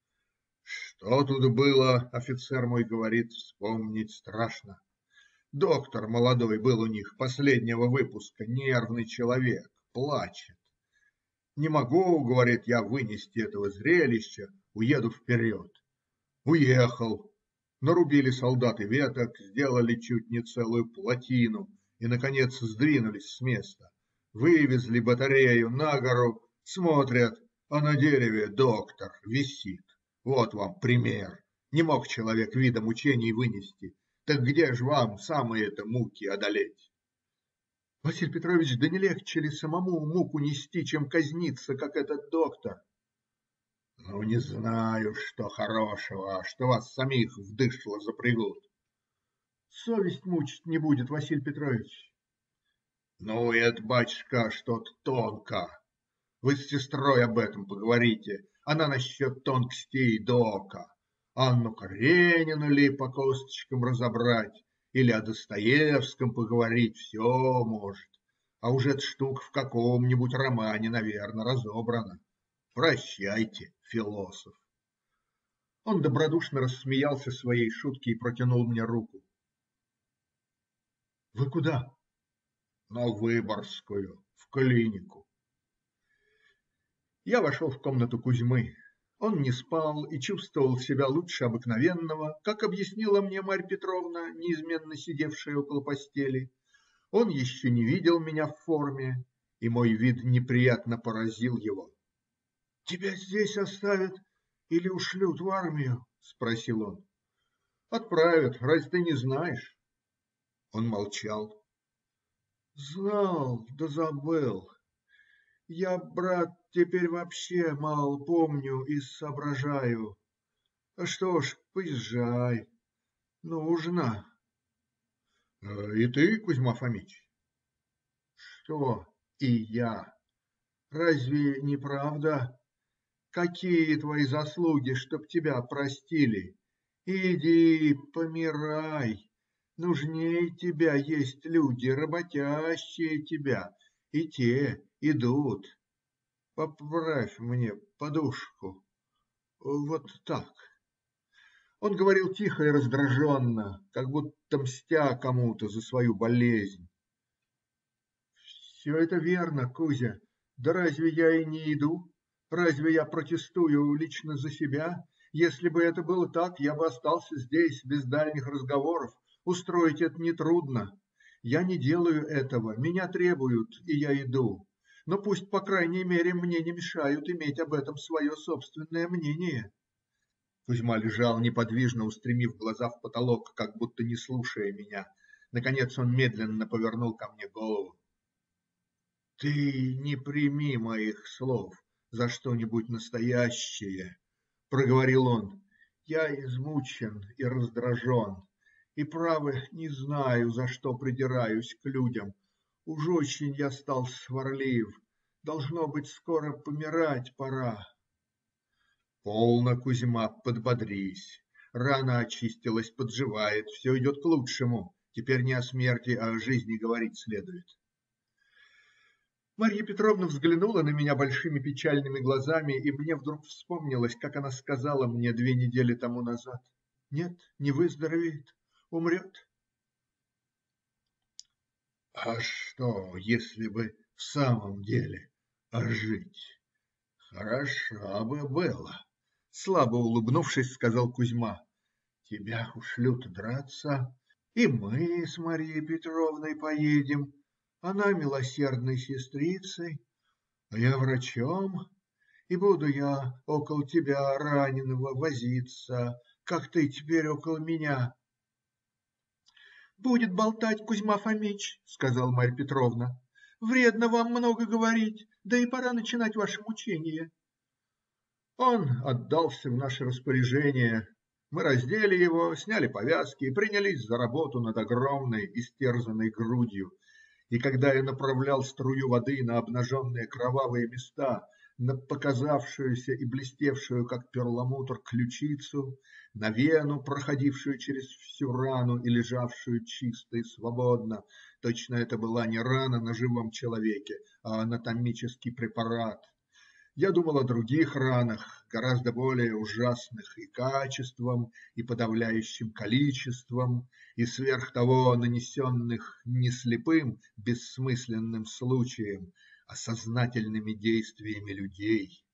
Что тут было, офицер мой говорит, вспомнить страшно. Доктор молодой был у них, последнего выпуска, нервный человек, плачет. Не могу, говорит, я вынести этого зрелища, уеду вперед. Уехал. Нарубили солдаты веток, сделали чуть не целую плотину и, наконец, сдвинулись с места. Вывезли батарею на гору, смотрят, а на дереве доктор висит. Вот вам пример. Не мог человек вида мучений вынести. Так где же вам самые-то муки одолеть? - Василий Петрович, да не легче ли самому муку нести, чем казниться, как этот доктор? - Ну, не знаю, что хорошего, что вас самих в дышло запрягут. совесть мучить не будет, Василий Петрович. - Ну, это, батюшка, что-то тонко. Вы с сестрой об этом поговорите. Она насчет тонкостей дока. Анну Каренину ли по косточкам разобрать или о Достоевском поговорить, все может. А уж эта штука в каком-нибудь романе, наверно, разобрана. Прощайте, философ. Он добродушно рассмеялся своей шутке и протянул мне руку. - Вы куда? - На Выборгскую, в клинику. Я вошел в комнату Кузьмы. Он не спал и чувствовал себя лучше обыкновенного, как объяснила мне Марья Петровна, неизменно сидевшая около постели. Он еще не видел меня в форме, и мой вид неприятно поразил его. - Тебя здесь оставят или ушлют в армию? - спросил он. - Отправят. Разве ты не знаешь? Он молчал. - Знал, да забыл. Я, брат, теперь вообще мало помню и соображаю. А что ж, поезжай. Нужно. - И ты, Кузьма Фомич? - Что и я? Разве не правда? Какие твои заслуги, чтоб тебя простили? Иди, помирай. Нужней тебя есть люди, работящие тебя, и те идут. Поправь мне подушку. Вот так. Он говорил тихо и раздраженно, как будто мстя кому-то за свою болезнь. Все это верно, Кузя. Да разве я и не иду? Разве я протестую лично за себя? Если бы это было так, я бы остался здесь без дальних разговоров. Устроить это нетрудно. Я не делаю этого. Меня требуют, и я иду. Но пусть, по крайней мере, мне не мешают иметь об этом свое собственное мнение. Кузьма лежал неподвижно, устремив глаза в потолок, как будто не слушая меня. Наконец он медленно повернул ко мне голову. - Ты не прими моих слов за что-нибудь настоящее, - проговорил он. - Я измучен и раздражен, и, право, не знаю, за что придираюсь к людям. Уж очень я стал сварлив. Должно быть, скоро помирать пора. - Полно, Кузьма, подбодрись. Рана очистилась, подживает, все идет к лучшему. Теперь не о смерти, а о жизни говорить следует. Марья Петровна взглянула на меня большими печальными глазами, и мне вдруг вспомнилось, как она сказала мне две недели тому назад: "Нет, не выздоровеет, умрет". А что, если бы в самом деле ожить? Хорошо бы было, слабо улыбнувшись, сказал Кузьма. Тебя ушлют драться, и мы с Марьей Петровной поедем. Она милосердной сестрицей, а я врачом, и буду я около тебя, раненого, возиться, как ты теперь около меня. - Будет болтать Кузьма Фомич, - сказала Марья Петровна. - Вредно вам много говорить, да и пора начинать ваше мучение. Он отдался в наше распоряжение. Мы раздели его, сняли повязки и принялись за работу над огромной истерзанной грудью. И когда я направлял струю воды на обнаженные кровавые места, на показавшуюся и блестевшую, как перламутр, ключицу, на вену, проходившую через всю рану и лежавшую чисто и свободно, точно это была не рана на живом человеке, а анатомический препарат, я думал о других ранах, гораздо более ужасных и качеством, и подавляющим количеством, и сверх того нанесенных не слепым, бессмысленным случаем, а сознательными действиями людей.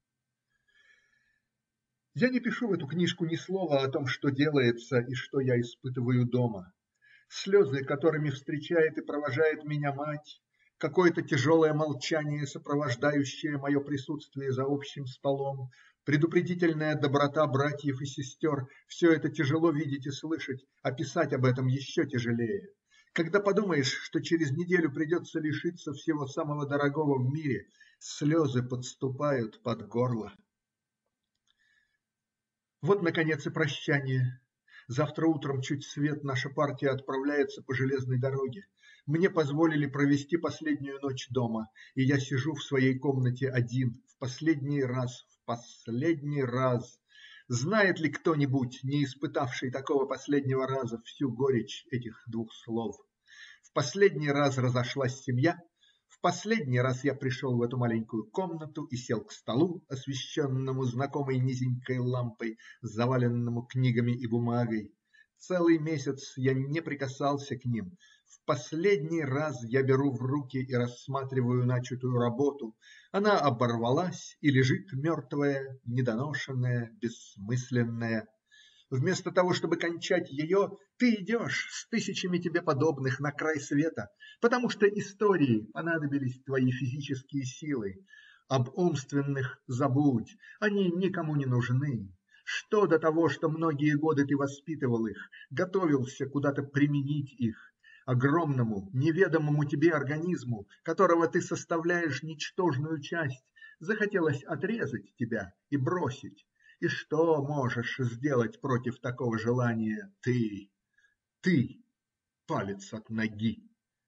Я не пишу в эту книжку ни слова о том, что делается и что я испытываю дома. Слезы, которыми встречает и провожает меня мать, какое-то тяжелое молчание, сопровождающее мое присутствие за общим столом, предупредительная доброта братьев и сестер – все это тяжело видеть и слышать, а писать об этом еще тяжелее. Когда подумаешь, что через неделю придется лишиться всего самого дорогого в мире, слезы подступают под горло. Вот, наконец, и прощание. Завтра утром чуть свет наша партия отправляется по железной дороге. Мне позволили провести последнюю ночь дома, и я сижу в своей комнате один, в последний раз, в последний раз. Знает ли кто-нибудь, не испытавший такого последнего раза, всю горечь этих двух слов? В последний раз разошлась семья. В последний раз я пришел в эту маленькую комнату и сел к столу, освещенному знакомой низенькой лампой, заваленному книгами и бумагой. Целый месяц я не прикасался к ним. В последний раз я беру в руки и рассматриваю начатую работу. Она оборвалась и лежит мертвая, недоношенная, бессмысленная. Вместо того, чтобы кончать ее, ты идешь с тысячами тебе подобных на край света, потому что истории понадобились твои физические силы. Об умственных забудь, они никому не нужны. Что до того, что многие годы ты воспитывал их, готовился куда-то применить их? Огромному, неведомому тебе организму, которого ты составляешь ничтожную часть, захотелось отрезать тебя и бросить. И что можешь сделать против такого желания ты, ты, палец от ноги?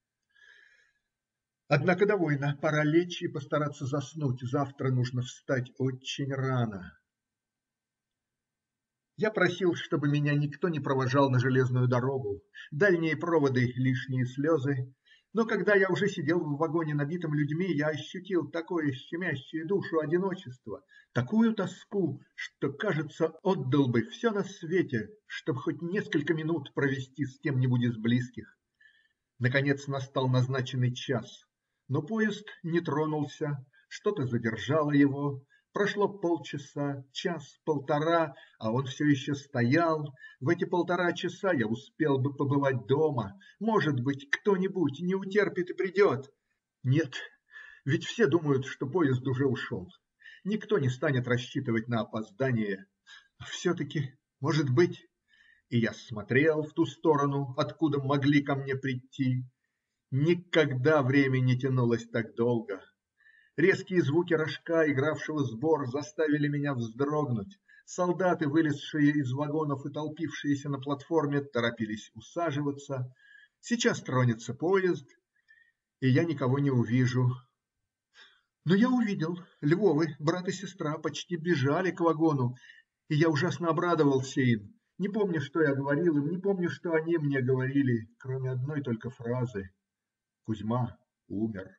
Однако довольно, пора лечь и постараться заснуть. Завтра нужно встать очень рано. Я просил, чтобы меня никто не провожал на железную дорогу. Дальние проводы, лишние слезы. Но когда я уже сидел в вагоне, набитом людьми, я ощутил такое щемящее душу одиночество, такую тоску, что, кажется, отдал бы все на свете, чтобы хоть несколько минут провести с кем-нибудь из близких. Наконец настал назначенный час, но поезд не тронулся, что-то задержало его. Прошло полчаса, час, полтора, а он все еще стоял. В эти полтора часа я успел бы побывать дома. Может быть, кто-нибудь не утерпит и придет. Нет, ведь все думают, что поезд уже ушел. Никто не станет рассчитывать на опоздание. А все-таки, может быть. И я смотрел в ту сторону, откуда могли ко мне прийти. Никогда время не тянулось так долго. Резкие звуки рожка, игравшего сбор, заставили меня вздрогнуть. Солдаты, вылезшие из вагонов и толпившиеся на платформе, торопились усаживаться. Сейчас тронется поезд, и я никого не увижу. Но я увидел. Львовы, брат и сестра, почти бежали к вагону, и я ужасно обрадовался им. Не помню, что я говорил им, не помню, что они мне говорили, кроме одной только фразы: «Кузьма умер».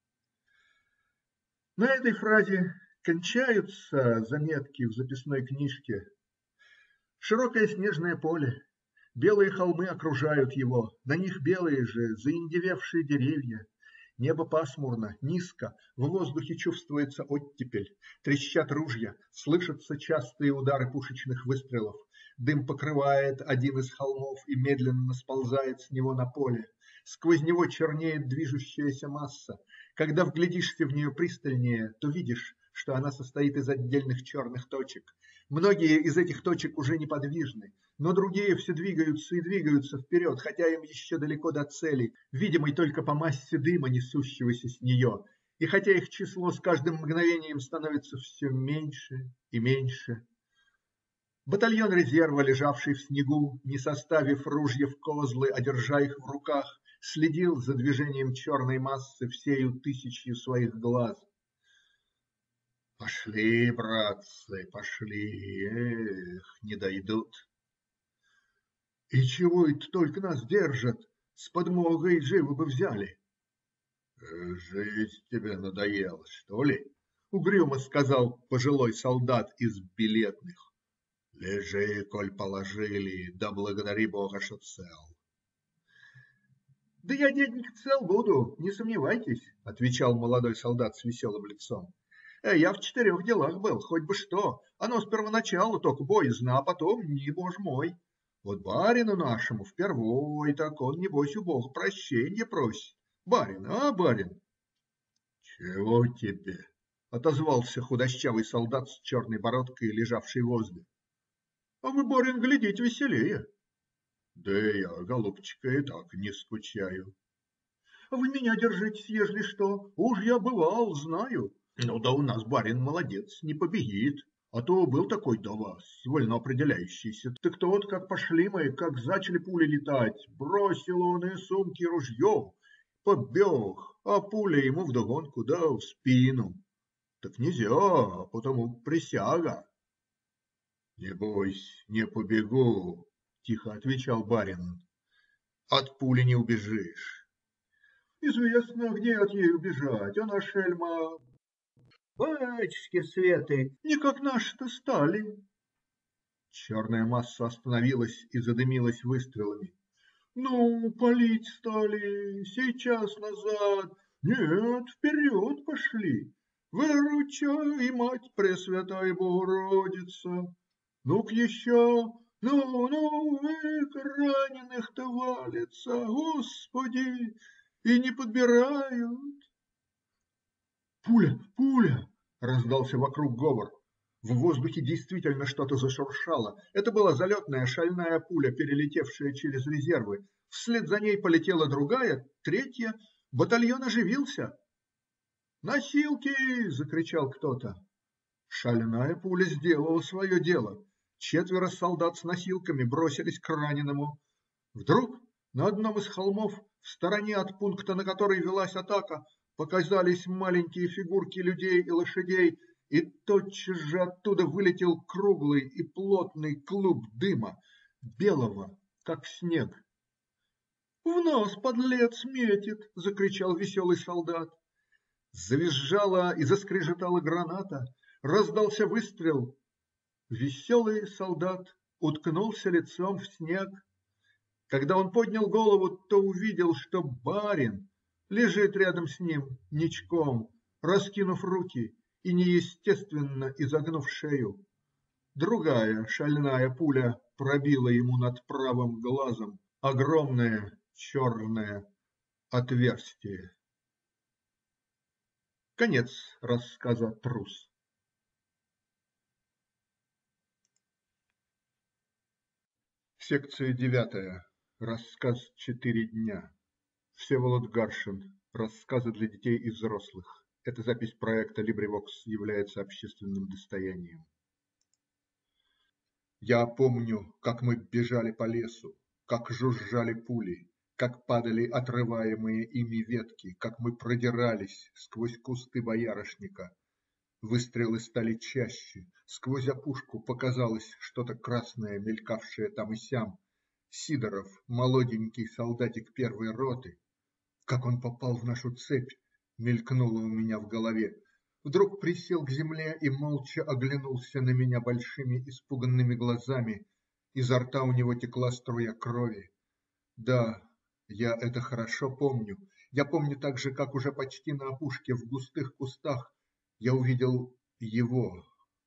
На этой фразе кончаются заметки в записной книжке. Широкое снежное поле, белые холмы окружают его, на них белые же заиндевевшие деревья. Небо пасмурно, низко, в воздухе чувствуется оттепель, трещат ружья, слышатся частые удары пушечных выстрелов. Дым покрывает один из холмов и медленно сползает с него на поле. Сквозь него чернеет движущаяся масса. Когда вглядишься в нее пристальнее, то видишь, что она состоит из отдельных черных точек. Многие из этих точек уже неподвижны, но другие все двигаются и двигаются вперед, хотя им еще далеко до цели, видимой только по массе дыма, несущегося с нее, и хотя их число с каждым мгновением становится все меньше и меньше. Батальон резерва, лежавший в снегу, не составив ружья в козлы, а держа их в руках, следил за движением черной массы всею тысячью своих глаз. Пошли, братцы, пошли, эх, не дойдут. И чего это только нас держат? С подмогой живо бы взяли. Жизнь тебе надоела, что ли? Угрюмо сказал пожилой солдат из билетных. Лежи, коль положили, да благодари Бога, что цел. - Да я, дяденька, цел буду, не сомневайтесь, - отвечал молодой солдат с веселым лицом. - Я в четырех делах был, хоть бы что. Оно с первоначалу только боязно, а потом, не боже мой. Вот барину нашему впервой, так он, небось, у Бога прощенья просит. Барин, а, барин? - Чего тебе? - отозвался худощавый солдат с черной бородкой, лежавший возле. - А вы, барин, глядите веселее. - Да я, голубчик, и так не скучаю. - Вы меня держитесь, ежели что. Уж я бывал, знаю. Ну да у нас барин молодец, не побегит. А то был такой до вас, вольно определяющийся. Так тот, как пошли мы, как зачали пули летать, бросил он из сумки ружье, побег, а пуля ему вдогонку, да в спину. Так нельзя, потому присяга. - Не бойся, не побегу, - тихо отвечал барин. - От пули не убежишь. - Известно, где от ей убежать. Она шельма. Батюшки светы, не как наши-то стали. Черная масса остановилась и задымилась выстрелами. - Ну, палить стали. Сейчас назад. Нет, вперед пошли. Выручай, мать пресвятая Богородица. Ну-ка еще. Ну, ну, эк, раненых-то валится, Господи, и не подбирают. Пуля, пуля! Раздался вокруг говор. В воздухе действительно что-то зашуршало. Это была залетная шальная пуля, перелетевшая через резервы. Вслед за ней полетела другая, третья. Батальон оживился. "Носилки!" - закричал кто-то. Шальная пуля сделала свое дело. Четверо солдат с носилками бросились к раненому. Вдруг на одном из холмов, в стороне от пункта, на который велась атака, показались маленькие фигурки людей и лошадей, и тотчас же оттуда вылетел круглый и плотный клуб дыма, белого, как снег. - В нас, подлец, метит! - закричал веселый солдат. Завизжала и заскрежетала граната. Раздался выстрел. Веселый солдат уткнулся лицом в снег. Когда он поднял голову, то увидел, что барин лежит рядом с ним ничком, раскинув руки и неестественно изогнув шею. Другая шальная пуля пробила ему над правым глазом огромное черное отверстие. Конец рассказа "Трус". Секция девятая. Рассказ "Четыре дня". Всеволод Гаршин. Рассказы для детей и взрослых. Эта запись проекта LibriVox является общественным достоянием. Я помню, как мы бежали по лесу, как жужжали пули, как падали отрываемые ими ветки, как мы продирались сквозь кусты боярышника. Выстрелы стали чаще. Сквозь опушку показалось что-то красное, мелькавшее там и сям. Сидоров, молоденький солдатик первой роты. Как он попал в нашу цепь, мелькнуло у меня в голове. Вдруг присел к земле и молча оглянулся на меня большими испуганными глазами. Изо рта у него текла струя крови. Да, я это хорошо помню. Я помню также, как уже почти на опушке в густых кустах я увидел его.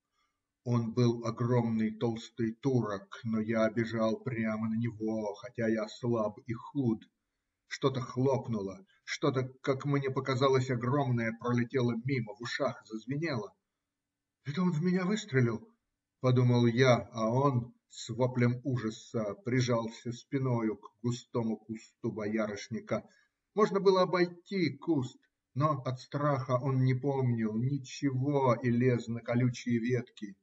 Он был огромный толстый турок, но я бежал прямо на него, хотя я слаб и худ. Что-то хлопнуло, что-то, как мне показалось, огромное пролетело мимо, в ушах зазвенело. "Это он в меня выстрелил", - подумал я, а он с воплем ужаса прижался спиною к густому кусту боярышника. Можно было обойти куст, но от страха он не помнил ничего и лез на колючие ветки.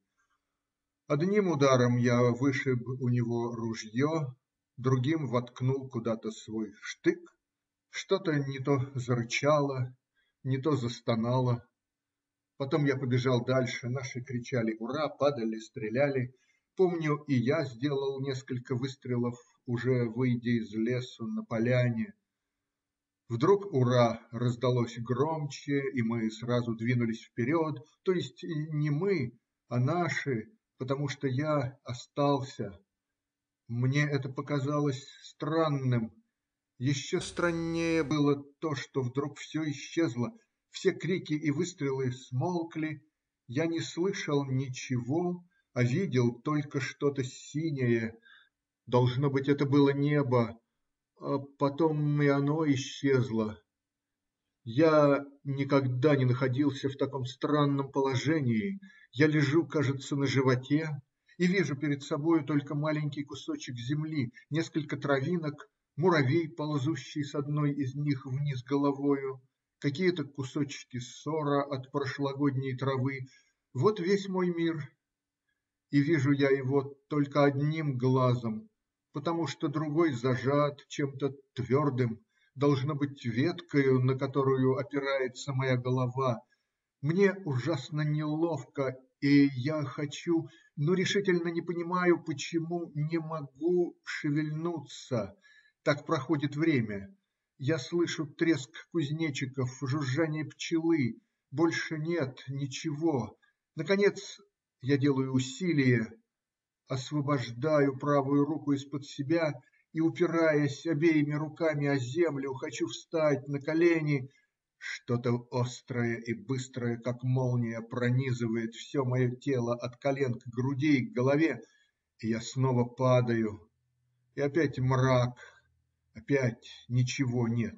Одним ударом я вышиб у него ружье, другим воткнул куда-то свой штык. Что-то не то зарычало, не то застонало. Потом я побежал дальше. Наши кричали "ура!", падали, стреляли. Помню, и я сделал несколько выстрелов, уже выйдя из лесу на поляне. Вдруг "ура" раздалось громче, и мы сразу двинулись вперед. То есть не мы, а наши, потому что я остался. Мне это показалось странным. Еще страннее было то, что вдруг все исчезло. Все крики и выстрелы смолкли. Я не слышал ничего, а видел только что-то синее. Должно быть, это было небо, а потом и оно исчезло. Я никогда не находился в таком странном положении. Я лежу, кажется, на животе и вижу перед собою только маленький кусочек земли, несколько травинок, муравей, ползущий с одной из них вниз головою, какие-то кусочки сора от прошлогодней травы. Вот весь мой мир. и вижу я его только одним глазом, потому что другой зажат чем-то твердым, должно быть, веткою, на которую опирается моя голова. Мне ужасно неловко, и я хочу, но решительно не понимаю, почему не могу шевельнуться. Так проходит время. Я слышу треск кузнечиков, жужжание пчелы. Больше нет ничего. Наконец я делаю усилие, освобождаю правую руку из-под себя и, упираясь обеими руками о землю, хочу встать на колени. Что-то острое и быстрое, как молния, пронизывает все мое тело от колен к груди и к голове, и я снова падаю. И опять мрак, опять ничего нет.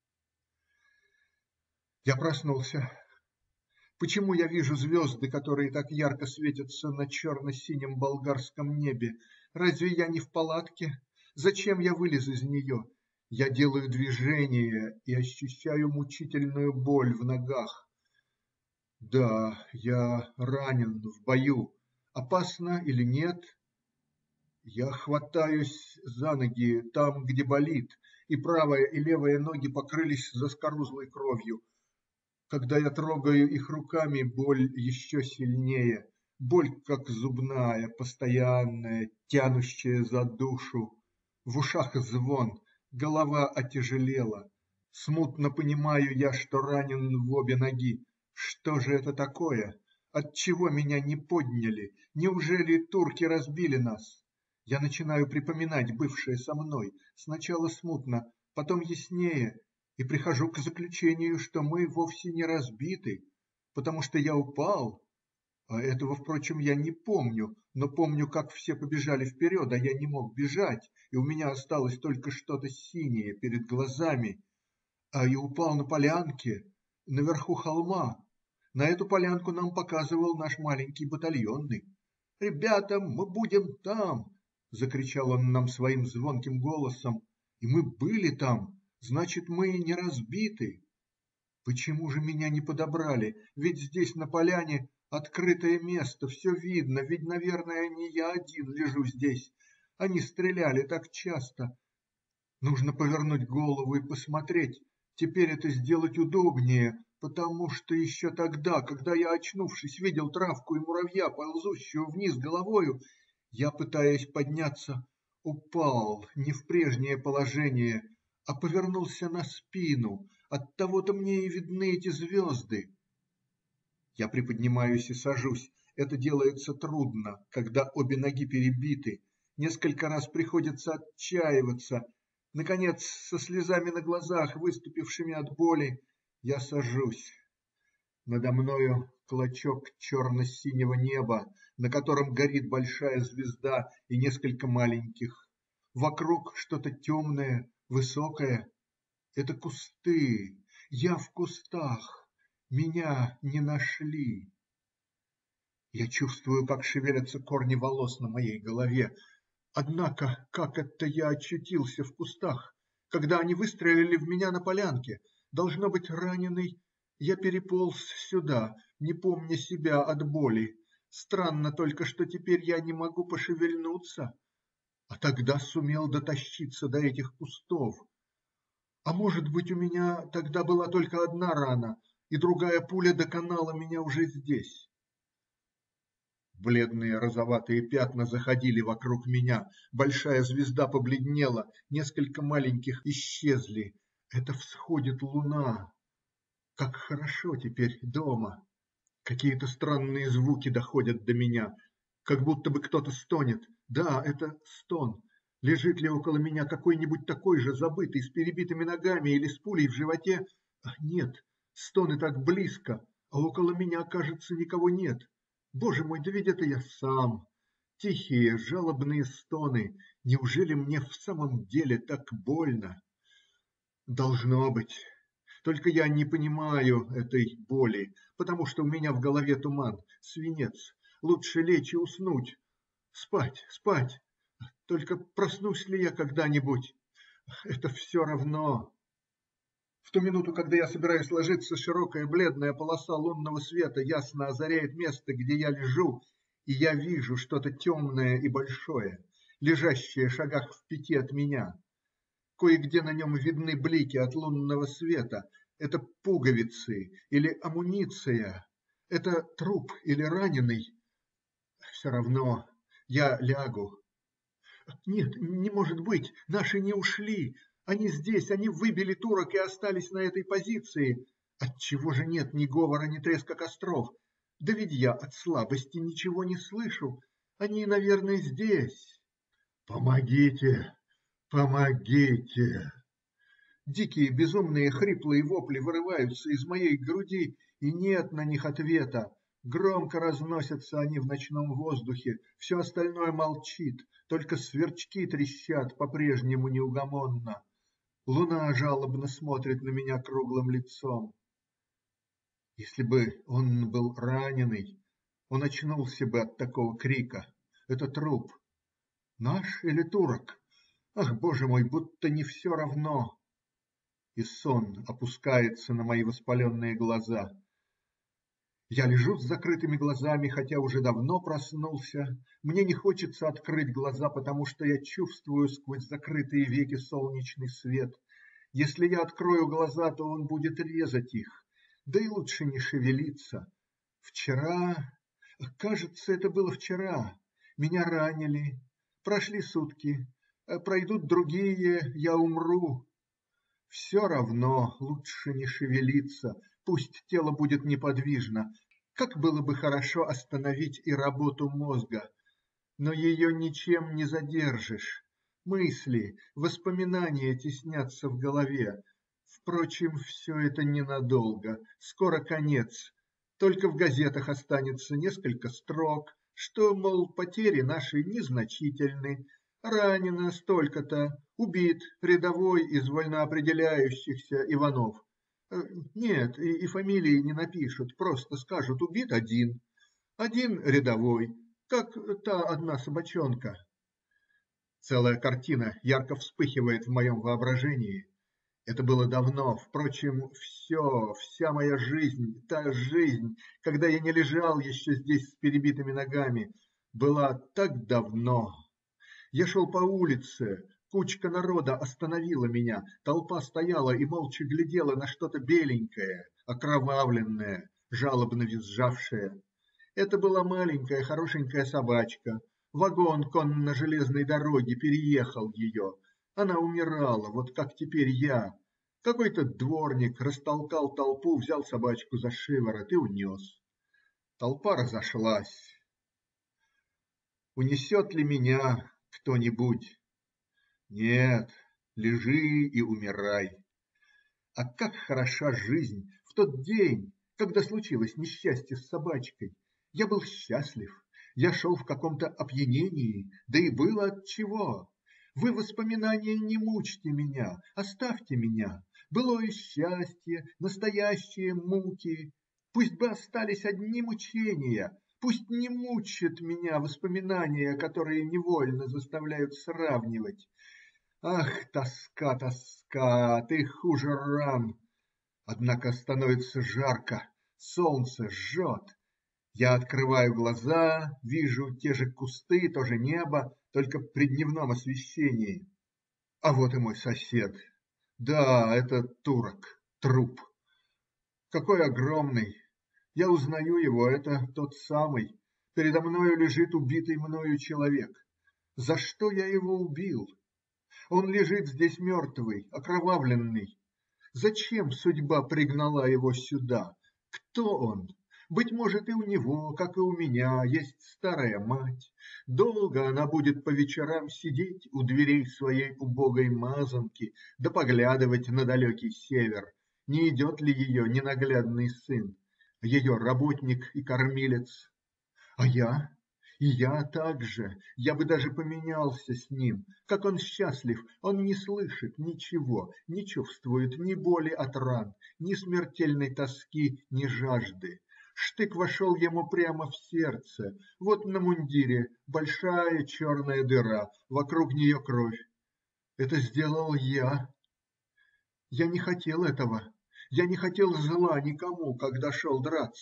Я проснулся. Почему я вижу звезды, которые так ярко светятся на черно-синем болгарском небе? Разве я не в палатке? Зачем я вылез из нее? Я делаю движение и ощущаю мучительную боль в ногах. Да, я ранен в бою. Опасно или нет? Я хватаюсь за ноги там, где болит, и правая и левая ноги покрылись заскорузлой кровью. Когда я трогаю их руками, боль еще сильнее. Боль, как зубная, постоянная, тянущая за душу. В ушах звон, голова отяжелела. Смутно понимаю я, что ранен в обе ноги. Что же это такое? Отчего меня не подняли? Неужели турки разбили нас? Я начинаю припоминать бывшее со мной. Сначала смутно, потом яснее, и прихожу к заключению, что мы вовсе не разбиты, потому что я упал. А этого, впрочем, я не помню, но помню, как все побежали вперед, а я не мог бежать, и у меня осталось только что-то синее перед глазами. А и упал на полянке, наверху холма. На эту полянку нам показывал наш маленький батальонный. "Ребята, мы будем там!" - закричал он нам своим звонким голосом. И мы были там. Значит, мы не разбиты. Почему же меня не подобрали? Ведь здесь, на поляне, открытое место, все видно. Ведь, наверное, не я один лежу здесь. Они стреляли так часто. Нужно повернуть голову и посмотреть. Теперь это сделать удобнее, потому что еще тогда, когда я, очнувшись, видел травку и муравья, ползущего вниз головою, я, пытаясь подняться, упал не в прежнее положение, а повернулся на спину. Оттого-то мне и видны эти звезды. Я приподнимаюсь и сажусь. Это делается трудно, когда обе ноги перебиты. Несколько раз приходится отчаиваться. Наконец, со слезами на глазах, выступившими от боли, я сажусь. Надо мною клочок черно-синего неба, на котором горит большая звезда и несколько маленьких. Вокруг что-то темное, высокое. Это кусты. Я в кустах. Меня не нашли. Я чувствую, как шевелятся корни волос на моей голове. Однако, как это я очутился в кустах, когда они выстрелили в меня на полянке? Должно быть, раненый, я переполз сюда, не помня себя от боли. Странно только, что теперь я не могу пошевельнуться, а тогда сумел дотащиться до этих кустов. А может быть, у меня тогда была только одна рана, и другая пуля доконала меня уже здесь. Бледные розоватые пятна заходили вокруг меня. Большая звезда побледнела, несколько маленьких исчезли. Это всходит луна. Как хорошо теперь дома. Какие-то странные звуки доходят до меня, как будто бы кто-то стонет. Да, это стон. Лежит ли около меня какой-нибудь такой же забытый, с перебитыми ногами или с пулей в животе? Нет, стоны так близко, а около меня, кажется, никого нет. Боже мой, да ведь это я сам. Тихие, жалобные стоны. Неужели мне в самом деле так больно? Должно быть. Только я не понимаю этой боли, потому что у меня в голове туман, свинец. Лучше лечь и уснуть. Спать, спать. Только проснусь ли я когда-нибудь? Это все равно. В ту минуту, когда я собираюсь ложиться, широкая бледная полоса лунного света ясно озаряет место, где я лежу, и я вижу что-то темное и большое, лежащее шагах в пяти от меня. Кое-где на нем видны блики от лунного света. Это пуговицы или амуниция. Это труп или раненый. Все равно я лягу. Нет, не может быть, наши не ушли. Они здесь, они выбили турок и остались на этой позиции. Отчего же нет ни говора, ни треска костров? Да ведь я от слабости ничего не слышу. Они, наверное, здесь. Помогите, помогите! Дикие, безумные, хриплые вопли вырываются из моей груди, и нет на них ответа. Громко разносятся они в ночном воздухе. Все остальное молчит, только сверчки трещат по-прежнему неугомонно. Луна жалобно смотрит на меня круглым лицом. Если бы он был раненый, он очнулся бы от такого крика. Это труп. Наш или турок? Ах, боже мой, будто не все равно. И сон опускается на мои воспаленные глаза. Я лежу с закрытыми глазами, хотя уже давно проснулся. Мне не хочется открыть глаза, потому что я чувствую сквозь закрытые веки солнечный свет. Если я открою глаза, то он будет резать их. Да и лучше не шевелиться. Вчера, кажется, это было вчера, меня ранили. Прошли сутки. Пройдут другие, я умру. Все равно лучше не шевелиться, пусть тело будет неподвижно. Как было бы хорошо остановить и работу мозга, но ее ничем не задержишь. Мысли, воспоминания теснятся в голове. Впрочем, все это ненадолго, скоро конец. Только в газетах останется несколько строк, что, мол, потери наши незначительны. Ранено столько-то, убит рядовой из вольноопределяющихся Иванов. Нет, и, и фамилии не напишут, просто скажут: убит один. Один рядовой, как та одна собачонка. Целая картина ярко вспыхивает в моем воображении. Это было давно. Впрочем, все, вся моя жизнь, та жизнь, когда я не лежал еще здесь с перебитыми ногами, была так давно. Я шел по улице. Кучка народа остановила меня. Толпа стояла и молча глядела на что-то беленькое, окровавленное, жалобно визжавшее. Это была маленькая хорошенькая собачка. Вагон конно-железной дороги переехал ее. Она умирала, вот как теперь я. Какой-то дворник растолкал толпу, взял собачку за шиворот и унес. Толпа разошлась. Унесет ли меня кто-нибудь? Нет, лежи и умирай. А как хороша жизнь в тот день, когда случилось несчастье с собачкой. Я был счастлив, я шел в каком-то опьянении, да и было отчего. Вы, воспоминания, не мучьте меня, оставьте меня. Былое счастье, настоящие муки. Пусть бы остались одни мучения. Пусть не мучат меня воспоминания, которые невольно заставляют сравнивать. Ах, тоска, тоска, ты хуже ран. Однако становится жарко, солнце жжет. Я открываю глаза, вижу те же кусты, то же небо, только при дневном освещении. А вот и мой сосед. Да, это турок, труп. Какой огромный! Я узнаю его, это тот самый. Передо мною лежит убитый мною человек. За что я его убил? Он лежит здесь мертвый, окровавленный. Зачем судьба пригнала его сюда? Кто он? Быть может, и у него, как и у меня, есть старая мать. Долго она будет по вечерам сидеть у дверей своей убогой мазанки да поглядывать на далекий север, не идет ли ее ненаглядный сын, ее работник и кормилец. А я? И я также. Я бы даже поменялся с ним. Как он счастлив! Он не слышит ничего, не чувствует ни боли от ран, ни смертельной тоски, ни жажды. Штык вошел ему прямо в сердце. Вот на мундире большая черная дыра, вокруг нее кровь. Это сделал я. Я не хотел этого. Я не хотел зла никому, когда шел драться.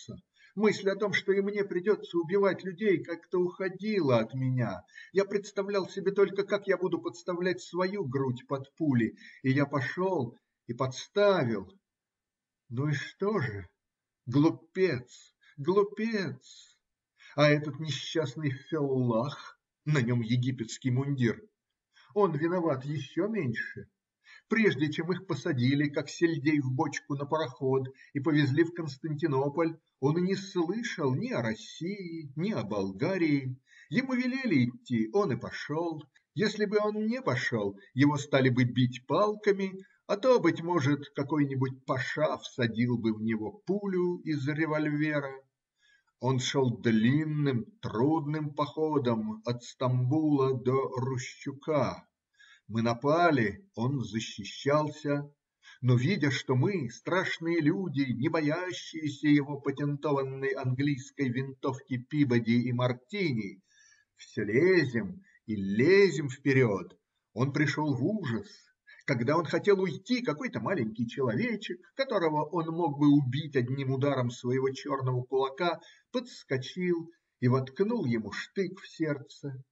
Мысль о том, что и мне придется убивать людей, как-то уходила от меня. Я представлял себе только, как я буду подставлять свою грудь под пули, и я пошел и подставил. Ну и что же? Глупец, глупец! А этот несчастный феллах, на нем египетский мундир, он виноват еще меньше. Прежде чем их посадили, как сельдей в бочку, на пароход и повезли в Константинополь, он и не слышал ни о России, ни о Болгарии. Ему велели идти, он и пошел. Если бы он не пошел, его стали бы бить палками, а то, быть может, какой-нибудь паша всадил бы в него пулю из револьвера. Он шел длинным, трудным походом от Стамбула до Рущука. Мы напали, он защищался, но, видя, что мы, страшные люди, не боящиеся его патентованной английской винтовки Пибоди и Мартини, все лезем и лезем вперед, он пришел в ужас. Когда он хотел уйти, какой-то маленький человечек, которого он мог бы убить одним ударом своего черного кулака, подскочил и воткнул ему штык в сердце.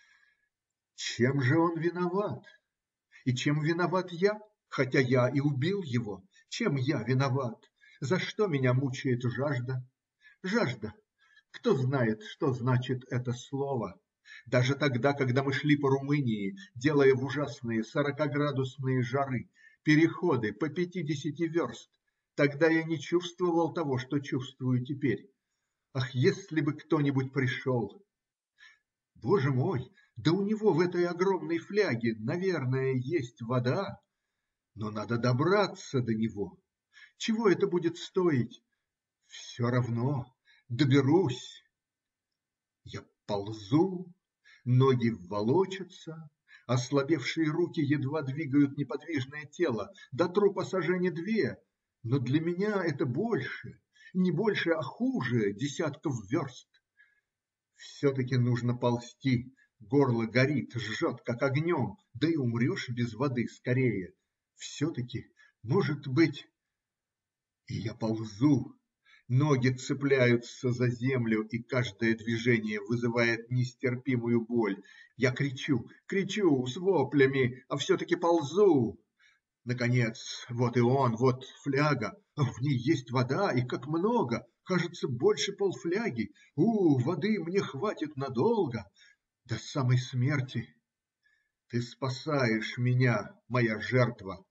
Чем же он виноват? И чем виноват я, хотя я и убил его? Чем я виноват? За что меня мучает жажда? Жажда. Кто знает, что значит это слово? Даже тогда, когда мы шли по Румынии, делая в ужасные сорокаградусные жары переходы по пятидесяти верст, тогда я не чувствовал того, что чувствую теперь. Ах, если бы кто-нибудь пришел! Боже мой! Да у него в этой огромной фляге, наверное, есть вода, но надо добраться до него. Чего это будет стоить? Все равно доберусь. Я ползу, ноги волочатся, ослабевшие руки едва двигают неподвижное тело. До трупа сажени две, но для меня это больше, не больше, а хуже десятков верст. Все-таки нужно ползти. Горло горит, жжет, как огнем, да и умрешь без воды скорее. Все-таки, может быть... И я ползу. Ноги цепляются за землю, и каждое движение вызывает нестерпимую боль. Я кричу, кричу с воплями, а все-таки ползу. Наконец, вот и он, вот фляга. В ней есть вода, и как много! Кажется, больше полфляги. У, воды мне хватит надолго. До самой смерти. Ты спасаешь меня, моя жертва.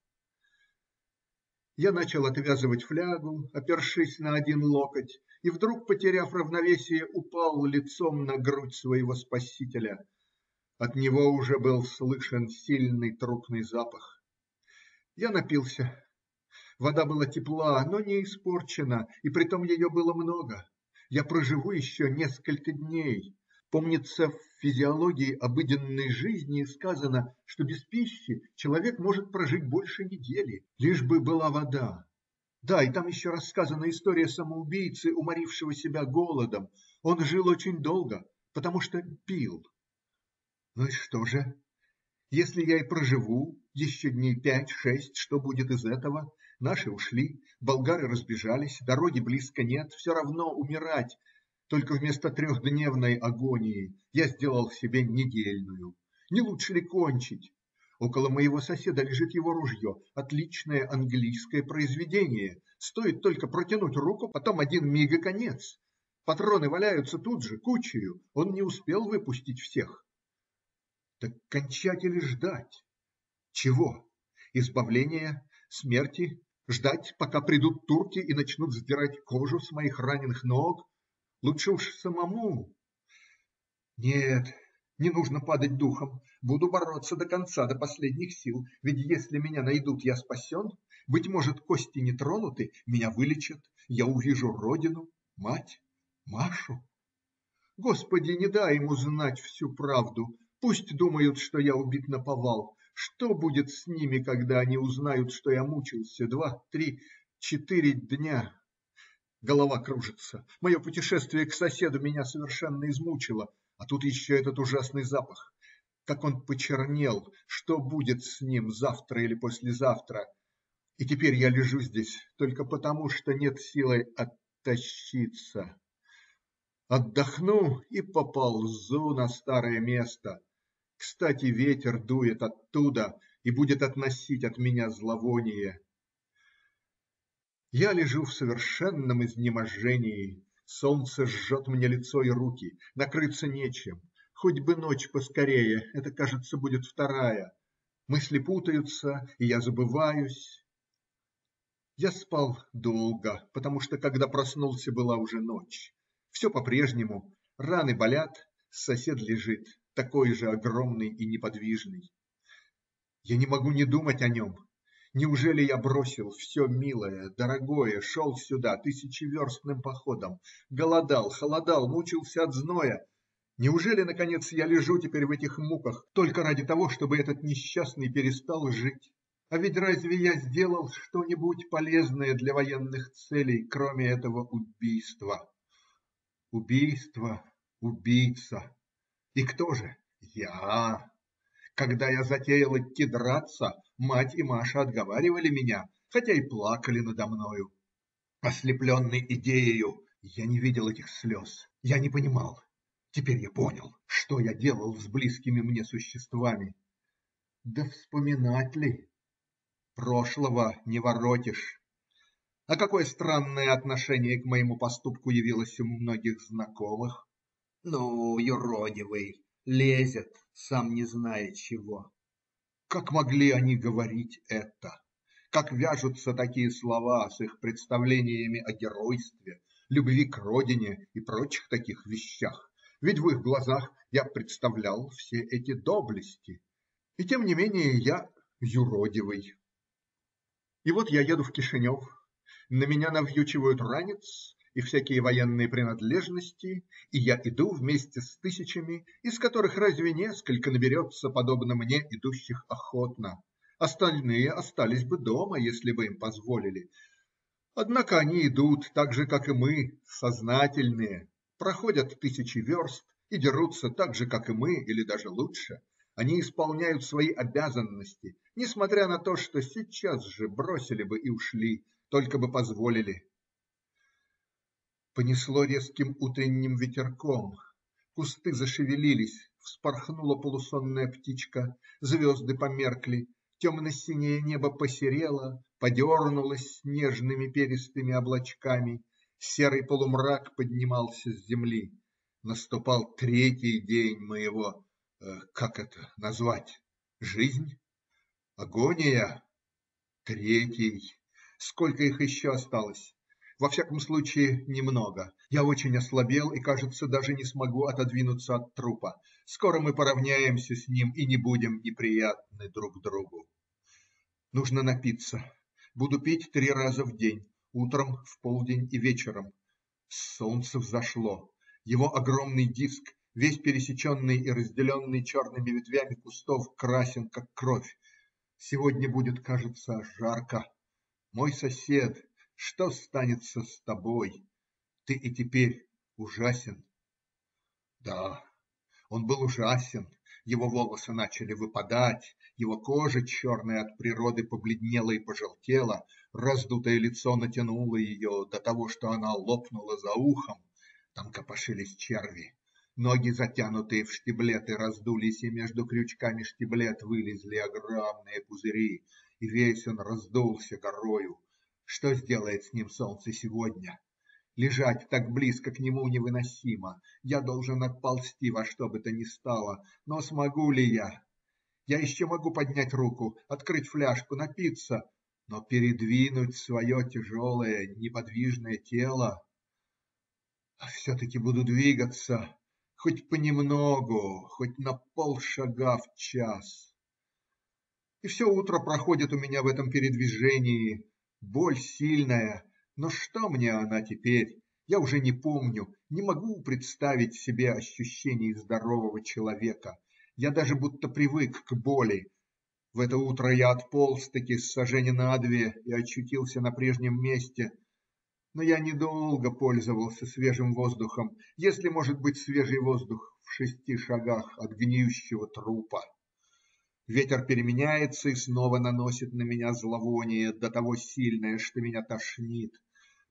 Я начал отвязывать флягу, опершись на один локоть, и вдруг, потеряв равновесие, упал лицом на грудь своего спасителя. От него уже был слышен сильный трупный запах. Я напился. Вода была тепла, но не испорчена, и притом ее было много. Я проживу еще несколько дней. Помнится, в физиологии обыденной жизни сказано, что без пищи человек может прожить больше недели, лишь бы была вода. Да, и там еще рассказана история самоубийцы, уморившего себя голодом. Он жил очень долго, потому что пил. Ну и что же? Если я и проживу еще дней пять-шесть, что будет из этого? Наши ушли, болгары разбежались, дороги близко нет, все равно умирать. Только вместо трехдневной агонии я сделал себе недельную. Не лучше ли кончить? Около моего соседа лежит его ружье, отличное английское произведение. Стоит только протянуть руку, потом один миг и конец. Патроны валяются тут же, кучею. Он не успел выпустить всех. Так кончать или ждать? Чего? Избавления? Смерти? Ждать, пока придут турки и начнут сдирать кожу с моих раненых ног? Лучше уж самому. Нет, не нужно падать духом. Буду бороться до конца, до последних сил. Ведь если меня найдут, я спасен. Быть может, кости не тронуты, меня вылечат. Я увижу родину, мать, Машу. Господи, не дай им узнать всю правду. Пусть думают, что я убит наповал. Что будет с ними, когда они узнают, что я мучился два, три, четыре дня? Голова кружится. Мое путешествие к соседу меня совершенно измучило. А тут еще этот ужасный запах. Как он почернел. Что будет с ним завтра или послезавтра? И теперь я лежу здесь только потому, что нет силы оттащиться. Отдохну и поползу на старое место. Кстати, ветер дует оттуда и будет относить от меня зловоние. Я лежу в совершенном изнеможении. Солнце жжет мне лицо и руки. Накрыться нечем. Хоть бы ночь поскорее. Это, кажется, будет вторая. Мысли путаются, и я забываюсь. Я спал долго, потому что, когда проснулся, была уже ночь. Все по-прежнему. Раны болят, сосед лежит, такой же огромный и неподвижный. Я не могу не думать о нем. Неужели я бросил все милое, дорогое, шел сюда тысячеверстным походом, голодал, холодал, мучился от зноя? Неужели, наконец, я лежу теперь в этих муках только ради того, чтобы этот несчастный перестал жить? А ведь разве я сделал что-нибудь полезное для военных целей, кроме этого убийства? Убийство, убийца. И кто же? Я. Когда я затеял идти драться, мать и Маша отговаривали меня, хотя и плакали надо мною. Ослепленный идеею, я не видел этих слез, я не понимал. Теперь я понял, что я делал с близкими мне существами. Да вспоминать ли? Прошлого не воротишь. А какое странное отношение к моему поступку явилось у многих знакомых. Ну, юродивый, лезет, сам не зная чего. Как могли они говорить это? Как вяжутся такие слова с их представлениями о геройстве, любви к родине и прочих таких вещах? Ведь в их глазах я представлял все эти доблести. И тем не менее я юродивый. И вот я еду в Кишинев. На меня навьючивают ранец и всякие военные принадлежности, и я иду вместе с тысячами, из которых разве несколько наберется, подобно мне, идущих охотно. Остальные остались бы дома, если бы им позволили. Однако они идут так же, как и мы, сознательные, проходят тысячи верст и дерутся так же, как и мы, или даже лучше. Они исполняют свои обязанности, несмотря на то, что сейчас же бросили бы и ушли, только бы позволили. Понесло резким утренним ветерком. Кусты зашевелились, вспорхнула полусонная птичка, звезды померкли, темно-синее небо посерело, подернулось снежными перистыми облачками, серый полумрак поднимался с земли. Наступал третий день моего, э, как это назвать, жизнь, агония. Третий. Сколько их еще осталось? Во всяком случае, немного. Я очень ослабел и, кажется, даже не смогу отодвинуться от трупа. Скоро мы поравняемся с ним и не будем неприятны друг другу. Нужно напиться. Буду пить три раза в день: утром, в полдень и вечером. Солнце взошло. Его огромный диск, весь пересеченный и разделенный черными ветвями кустов, красен, как кровь. Сегодня будет, кажется, жарко. Мой сосед, что станется с тобой? Ты и теперь ужасен. Да, он был ужасен. Его волосы начали выпадать, его кожа, черная от природы, побледнела и пожелтела, раздутое лицо натянуло ее до того, что она лопнула за ухом. Там копошились черви. Ноги, затянутые в штиблеты, раздулись, и между крючками штиблет вылезли огромные пузыри, и весь он раздулся горою. Что сделает с ним солнце сегодня? Лежать так близко к нему невыносимо. Я должен отползти во что бы то ни стало. Но смогу ли я? Я еще могу поднять руку, открыть фляжку, напиться, но передвинуть свое тяжелое, неподвижное тело. А все-таки буду двигаться, хоть понемногу, хоть на полшага в час. И все утро проходит у меня в этом передвижении. Боль сильная, но что мне она теперь? Я уже не помню, не могу представить себе ощущений здорового человека. Я даже будто привык к боли. В это утро я отполз-таки с сажени на две и очутился на прежнем месте. Но я недолго пользовался свежим воздухом, если может быть свежий воздух в шести шагах от гниющего трупа. Ветер переменяется и снова наносит на меня зловоние, до того сильное, что меня тошнит.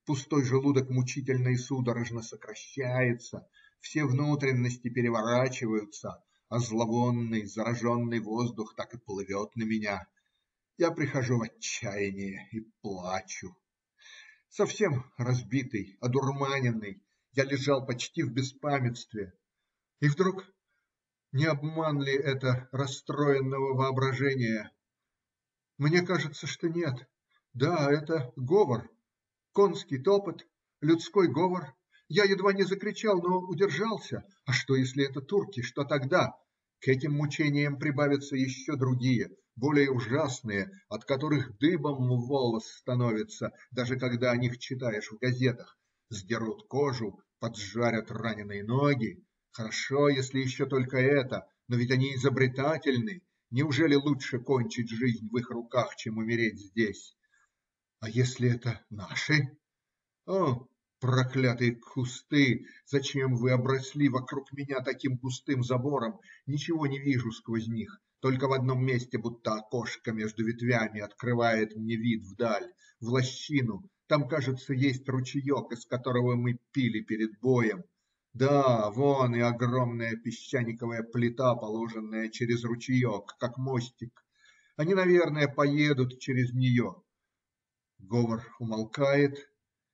Пустой желудок мучительно и судорожно сокращается, все внутренности переворачиваются, а зловонный зараженный воздух так и плывет на меня. Я прихожу в отчаяние и плачу. Совсем разбитый, одурманенный, я лежал почти в беспамятстве. И вдруг, не обман ли это расстроенного воображения? Мне кажется, что нет. Да, это говор, конский топот, людской говор. Я едва не закричал, но удержался. А что, если это турки? Что тогда? К этим мучениям прибавятся еще другие, более ужасные, от которых дыбом волос становится, даже когда о них читаешь в газетах. Сдерут кожу, поджарят раненые ноги. Хорошо, если еще только это, но ведь они изобретательны. Неужели лучше кончить жизнь в их руках, чем умереть здесь? А если это наши? О, проклятые кусты! Зачем вы обросли вокруг меня таким густым забором? Ничего не вижу сквозь них. Только в одном месте, будто окошко между ветвями, открывает мне вид вдаль, в лощину. Там, кажется, есть ручеек, из которого мы пили перед боем. Да, вон и огромная песчаниковая плита, положенная через ручеек, как мостик. Они, наверное, поедут через нее. Говор умолкает.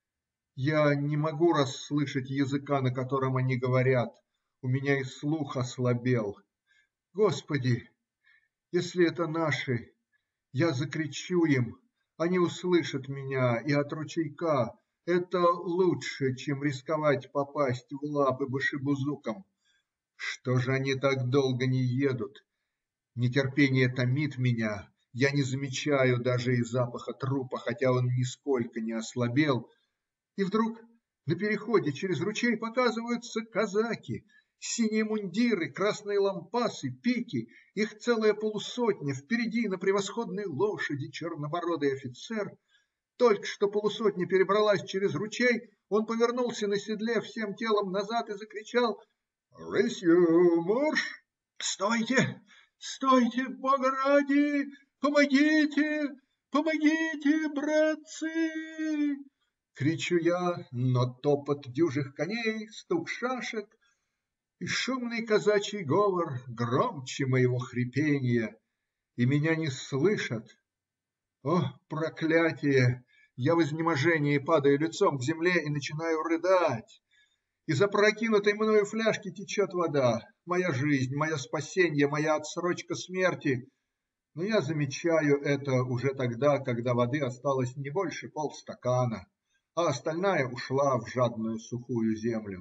Я не могу расслышать языка, на котором они говорят. У меня и слух ослабел. Господи, если это наши, я закричу им, они услышат меня и от ручейка. Это лучше, чем рисковать попасть в лапы башибузукам. Что же они так долго не едут? Нетерпение томит меня. Я не замечаю даже и запаха трупа, хотя он нисколько не ослабел. И вдруг на переходе через ручей показываются казаки. Синие мундиры, красные лампасы, пики. Их целая полусотня. Впереди на превосходной лошади чернобородый офицер. Только что полусотня перебралась через ручей, он повернулся на седле всем телом назад и закричал: "Рысью марш!" "Стойте! Стойте, бога ради! Помогите! Помогите, братцы!" Кричу я, но топот дюжих коней, стук шашек и шумный казачий говор громче моего хрипения, и меня не слышат. О, проклятие! Я в изнеможении падаю лицом к земле и начинаю рыдать. Из опрокинутой мною фляжки течет вода. Моя жизнь, мое спасенье, моя отсрочка смерти. Но я замечаю это уже тогда, когда воды осталось не больше полстакана, а остальная ушла в жадную сухую землю.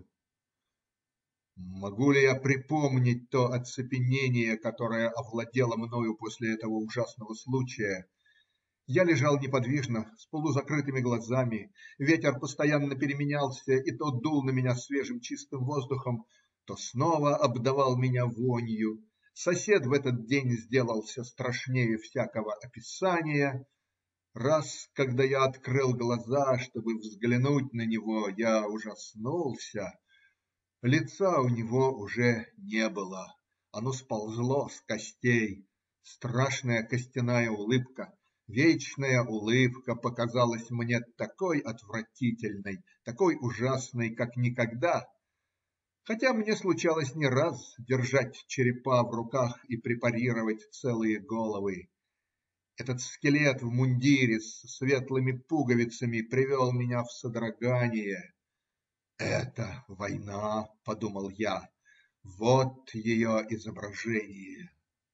Могу ли я припомнить то оцепенение, которое овладело мною после этого ужасного случая? Я лежал неподвижно, с полузакрытыми глазами. Ветер постоянно переменялся, и то дул на меня свежим чистым воздухом, то снова обдавал меня вонью. Сосед в этот день сделался страшнее всякого описания. Раз, когда я открыл глаза, чтобы взглянуть на него, я ужаснулся. Лица у него уже не было. Оно сползло с костей. Страшная костяная улыбка. Вечная улыбка показалась мне такой отвратительной, такой ужасной, как никогда, хотя мне случалось не раз держать черепа в руках и препарировать целые головы. Этот скелет в мундире с светлыми пуговицами привел меня в содрогание. «Это война», — подумал я, — «вот ее изображение».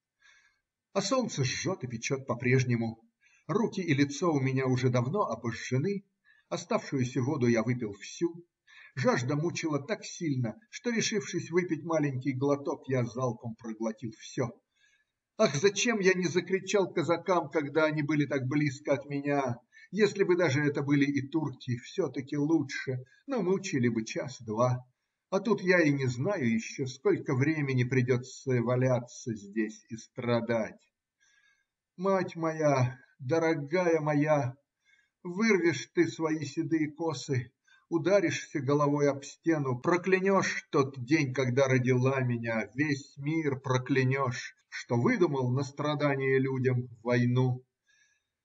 А солнце жжет и печет по-прежнему. Руки и лицо у меня уже давно обожжены. Оставшуюся воду я выпил всю. Жажда мучила так сильно, что, решившись выпить маленький глоток, я залпом проглотил все. Ах, зачем я не закричал казакам, когда они были так близко от меня? Если бы даже это были и турки, все-таки лучше, но мучили бы час-два. А тут я и не знаю еще, сколько времени придется валяться здесь и страдать. Мать моя, дорогая моя, вырвешь ты свои седые косы, ударишься головой об стену, проклянешь тот день, когда родила меня, весь мир проклянешь, что выдумал на страдание людям войну.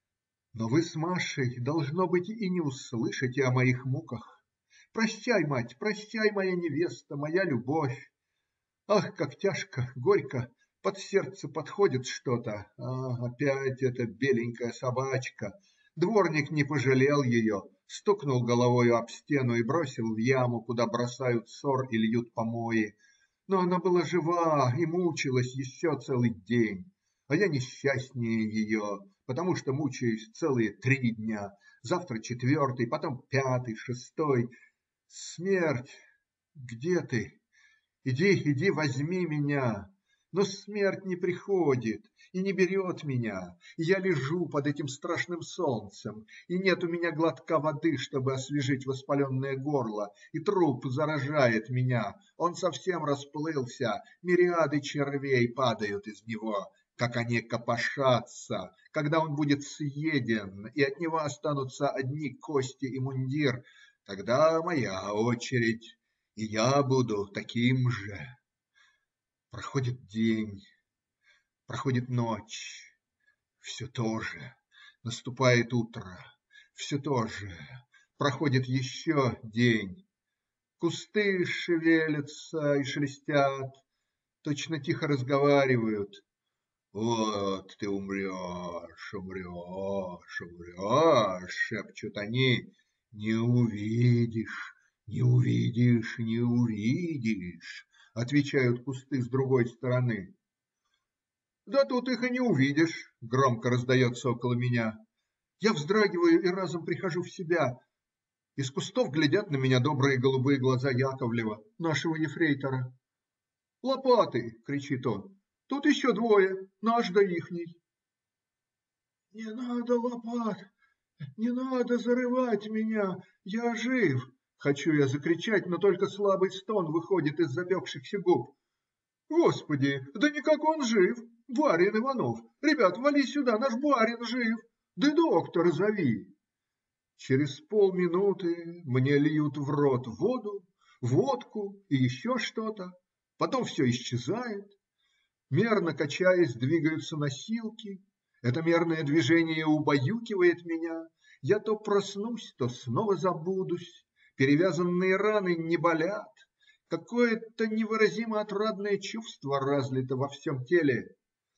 Но вы с Машей, должно быть, и не услышите о моих муках. Прощай, мать, прощай, моя невеста, моя любовь. Ах, как тяжко, горько, под сердце подходит что-то. А, опять эта беленькая собачка. Дворник не пожалел ее, стукнул головою об стену и бросил в яму, куда бросают сор и льют помои. Но она была жива и мучилась еще целый день, а я несчастнее ее, потому что мучаюсь целые три дня. Завтра четвертый, потом пятый, шестой. Смерть, где ты? Иди, иди, возьми меня. Но смерть не приходит и не берет меня. И я лежу под этим страшным солнцем, и нет у меня глотка воды, чтобы освежить воспаленное горло, и труп заражает меня. Он совсем расплылся, мириады червей падают из него. Как они копошатся! Когда он будет съеден, и от него останутся одни кости и мундир, тогда моя очередь. И я буду таким же. Проходит день, проходит ночь, все то же. Наступает утро, все то же. Проходит еще день. Кусты шевелятся и шелестят, точно тихо разговаривают. Вот ты умрешь, умрешь, умрешь, шепчут они. Не увидишь, не увидишь, не увидишь, отвечают кусты с другой стороны. Да тут их и не увидишь, громко раздается около меня. Я вздрагиваю и разом прихожу в себя. Из кустов глядят на меня добрые голубые глаза Яковлева, нашего ефрейтора. "Лопаты!" кричит он. "Тут еще двое, наш да ихний". "Не надо лопат, не надо зарывать меня, я жив!" Хочу я закричать, но только слабый стон выходит из запекшихся губ. "Господи, да никак он жив! Барин Иванов! Ребят, вали сюда, наш барин жив! Да доктора зови!" Через полминуты мне льют в рот воду, водку и еще что-то. Потом все исчезает. Мерно качаясь, двигаются носилки. Это мерное движение убаюкивает меня. Я то проснусь, то снова забудусь. Перевязанные раны не болят. Какое-то невыразимо отрадное чувство разлито во всем теле.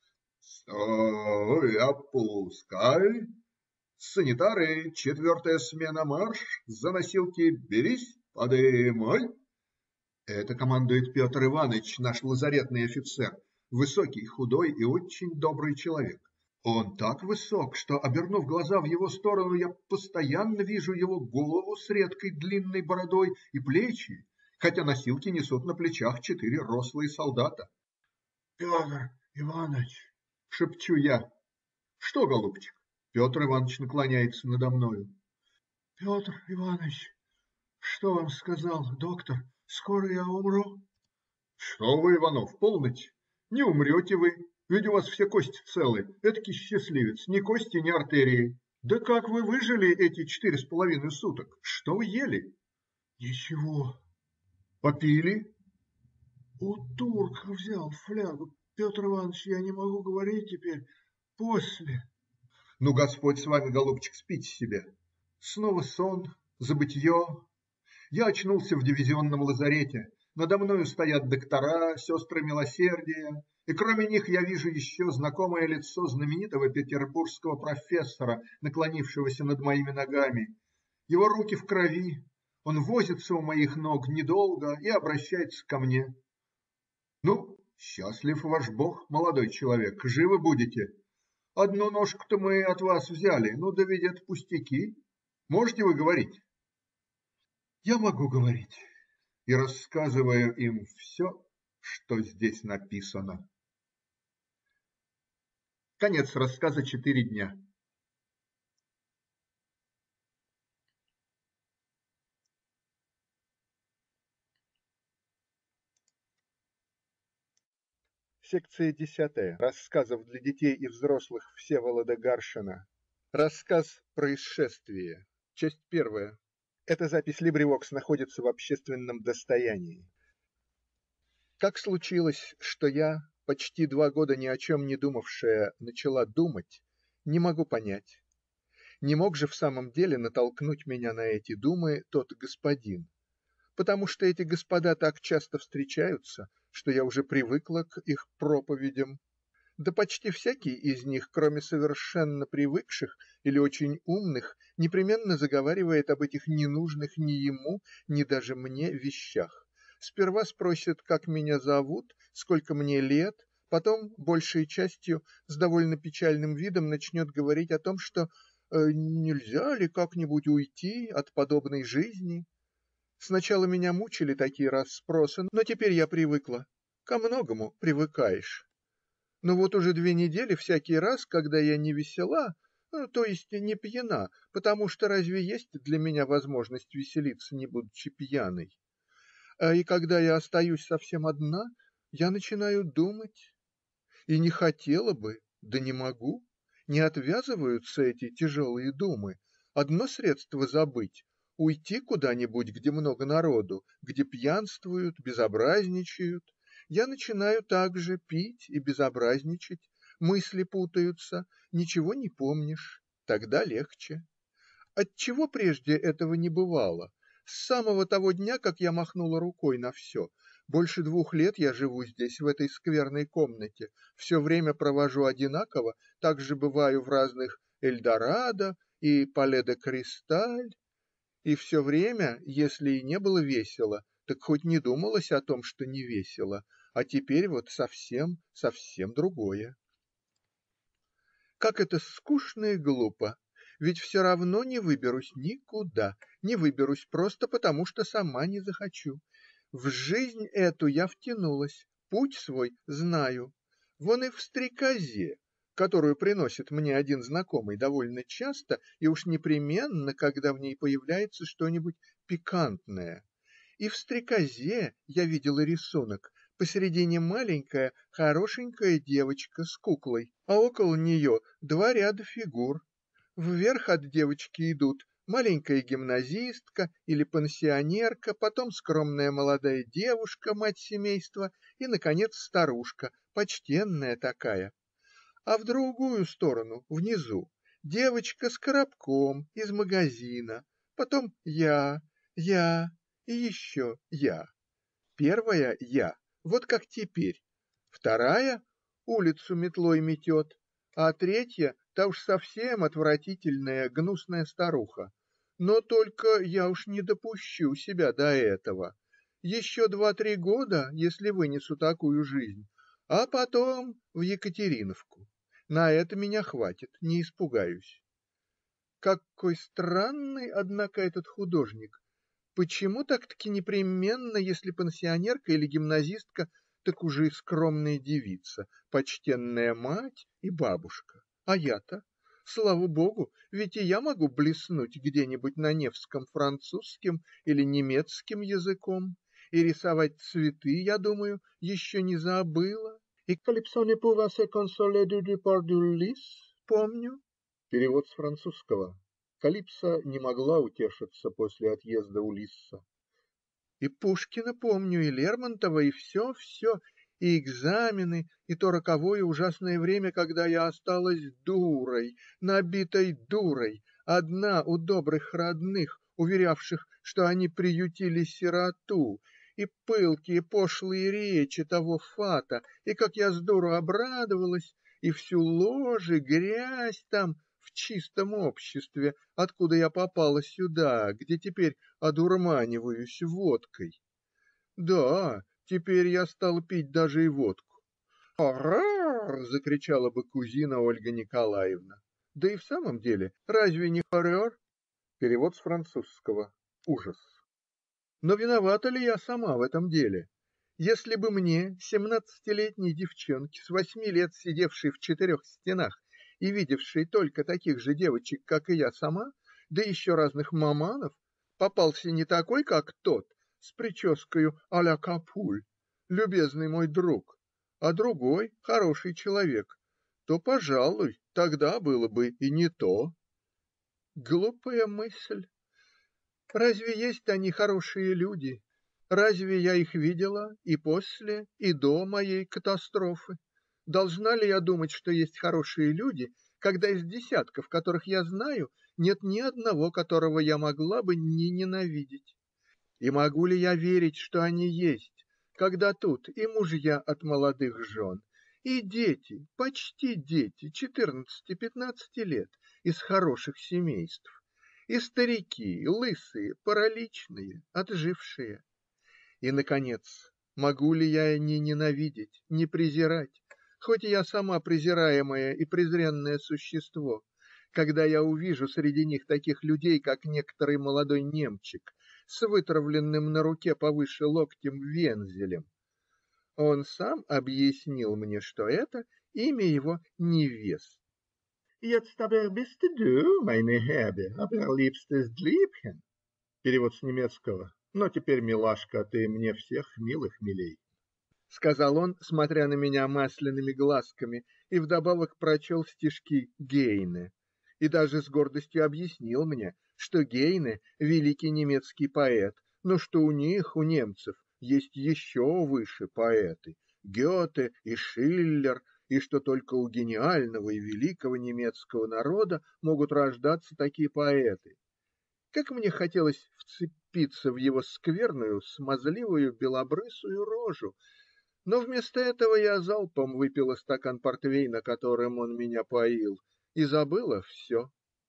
"Стой, опускай! Санитары, четвертая смена, марш! За носилки берись, подымай!" Это командует Петр Иванович, наш лазаретный офицер, высокий, худой и очень добрый человек. Он так высок, что, обернув глаза в его сторону, я постоянно вижу его голову с редкой длинной бородой и плечи, хотя носилки несут на плечах четыре рослые солдата. - Петр Иванович! - шепчу я. - Что, голубчик? Петр Иванович наклоняется надо мною. - Петр Иванович! Что вам сказал доктор? Скоро я умру? - Что вы, Иванов, полноте! Не умрете вы, ведь у вас все кости целы. Этакий счастливец, ни кости, ни артерии. Да как вы выжили эти четыре с половиной суток? Что вы ели? - Ничего. - Попили? - У турка взял флягу. Петр Иванович, я не могу говорить теперь. После. - Ну, Господь с вами, голубчик, спите себе. Снова сон, забытье. Я очнулся в дивизионном лазарете. Надо мною стоят доктора, сестры милосердия, и кроме них я вижу еще знакомое лицо знаменитого петербургского профессора, наклонившегося над моими ногами. Его руки в крови. Он возится у моих ног недолго и обращается ко мне. - Ну, счастлив ваш бог, молодой человек, живы будете. Одну ножку-то мы от вас взяли, ну да ведь это пустяки. Можете вы говорить? Я могу говорить и рассказываю им все, что здесь написано. Конец рассказа "Четыре дня". Секция десятая. Рассказов для детей и взрослых Всеволода Гаршина. Рассказ "Происшествие". Часть первая. Эта запись LibriVox находится в общественном достоянии. Как случилось, что я, почти два года ни о чем не думавшая, начала думать, не могу понять. Не мог же в самом деле натолкнуть меня на эти думы тот господин, потому что эти господа так часто встречаются, что я уже привыкла к их проповедям. Да почти всякий из них, кроме совершенно привыкших или очень умных, непременно заговаривает об этих ненужных ни ему, ни даже мне вещах. Сперва спросит, как меня зовут, сколько мне лет, потом, большей частью, с довольно печальным видом начнет говорить о том, что э, нельзя ли как-нибудь уйти от подобной жизни. Сначала меня мучили такие расспросы, но теперь я привыкла. Ко многому привыкаешь. Но вот уже две недели всякий раз, когда я не весела, ну, то есть не пьяна, потому что разве есть для меня возможность веселиться, не будучи пьяной? А и когда я остаюсь совсем одна, я начинаю думать. И не хотела бы, да не могу. Не отвязываются эти тяжелые думы. Одно средство забыть - уйти куда-нибудь, где много народу, где пьянствуют, безобразничают. Я начинаю также пить и безобразничать. Мысли путаются, ничего не помнишь. Тогда легче. Отчего прежде этого не бывало? С самого того дня, как я махнула рукой на все. Больше двух лет я живу здесь, в этой скверной комнате. Все время провожу одинаково, также бываю в разных Эльдорадо и Пале-де-Кристаль. И все время, если и не было весело, так хоть не думалось о том, что не весело. А теперь вот совсем, совсем другое. Как это скучно и глупо! Ведь все равно не выберусь никуда, не выберусь просто потому, что сама не захочу. В жизнь эту я втянулась, путь свой знаю. Вон и в "Стрекозе", которую приносит мне один знакомый довольно часто и уж непременно, когда в ней появляется что-нибудь пикантное. И в "Стрекозе" я видела рисунок: посередине маленькая хорошенькая девочка с куклой, а около нее два ряда фигур. Вверх от девочки идут маленькая гимназистка или пансионерка, потом скромная молодая девушка, мать семейства, и, наконец, старушка, почтенная такая. А в другую сторону, внизу, девочка с коробком из магазина, потом я, я и еще я. Первая я, вот как теперь. Вторая улицу метлой метет, а третья та уж совсем отвратительная, гнусная старуха. Но только я уж не допущу себя до этого. Еще два-три года, если вынесу такую жизнь, а потом в Екатериновку. На это меня хватит, не испугаюсь. Какой странный, однако, этот художник. Почему так-таки непременно, если пансионерка или гимназистка, так уже и скромная девица, почтенная мать и бабушка? А я-то? Слава богу, ведь и я могу блеснуть где-нибудь на Невском французским или немецким языком. И рисовать цветы, я думаю, еще не забыла. И «Calypso ne pouvait se consoler du départ d'Ulysse» помню. Перевод с французского. Калипсо не могла утешиться после отъезда Улисса. И Пушкина помню, и Лермонтова, и все, все, и экзамены, и то роковое ужасное время, когда я осталась дурой, набитой дурой, одна у добрых родных, уверявших, что они приютили сироту, и пылкие пошлые речи того фата, и как я сдуру обрадовалась, и всю ложь и грязь там, в чистом обществе, откуда я попала сюда, где теперь одурманиваюсь водкой. Да, теперь я стала пить даже и водку. "Хоррор!" - закричала бы кузина Ольга Николаевна. Да и в самом деле, разве не хоррор? Перевод с французского. Ужас. Но виновата ли я сама в этом деле? Если бы мне, семнадцатилетней девчонке, с восьми лет сидевшей в четырех стенах и видевшей только таких же девочек, как и я сама, да еще разных маманов, попался не такой, как тот, с прическою а-ля Капуль, любезный мой друг, а другой, хороший человек, то, пожалуй, тогда было бы и не то. Глупая мысль. Разве есть они хорошие люди? Разве я их видела и после, и до моей катастрофы? Должна ли я думать, что есть хорошие люди, когда из десятков, которых я знаю, нет ни одного, которого я могла бы не ненавидеть. И могу ли я верить, что они есть, когда тут и мужья от молодых жен, и дети, почти дети, четырнадцати-пятнадцати лет, из хороших семейств, и старики, лысые, параличные, отжившие? И, наконец, могу ли я не ненавидеть, не презирать, хоть я сама презираемое и презренное существо, когда я увижу среди них таких людей, как некоторый молодой немчик с вытравленным на руке повыше локтем вензелем? Он сам объяснил мне, что это имя его невест. Jetzt aber bist du, meine Herbe, aber liebstes Liebchen. Перевод с немецкого. Но теперь, милашка, ты мне всех милых милей. Сказал он, смотря на меня масляными глазками, и вдобавок прочел стишки Гейне. И даже с гордостью объяснил мне, что Гейне – великий немецкий поэт, но что у них, у немцев, есть еще выше поэты – Гёте и Шиллер, и что только у гениального и великого немецкого народа могут рождаться такие поэты. Как мне хотелось вцепиться в его скверную, смазливую, белобрысую рожу, но вместо этого я залпом выпила стакан портвейна, которым он меня поил, и забыла все.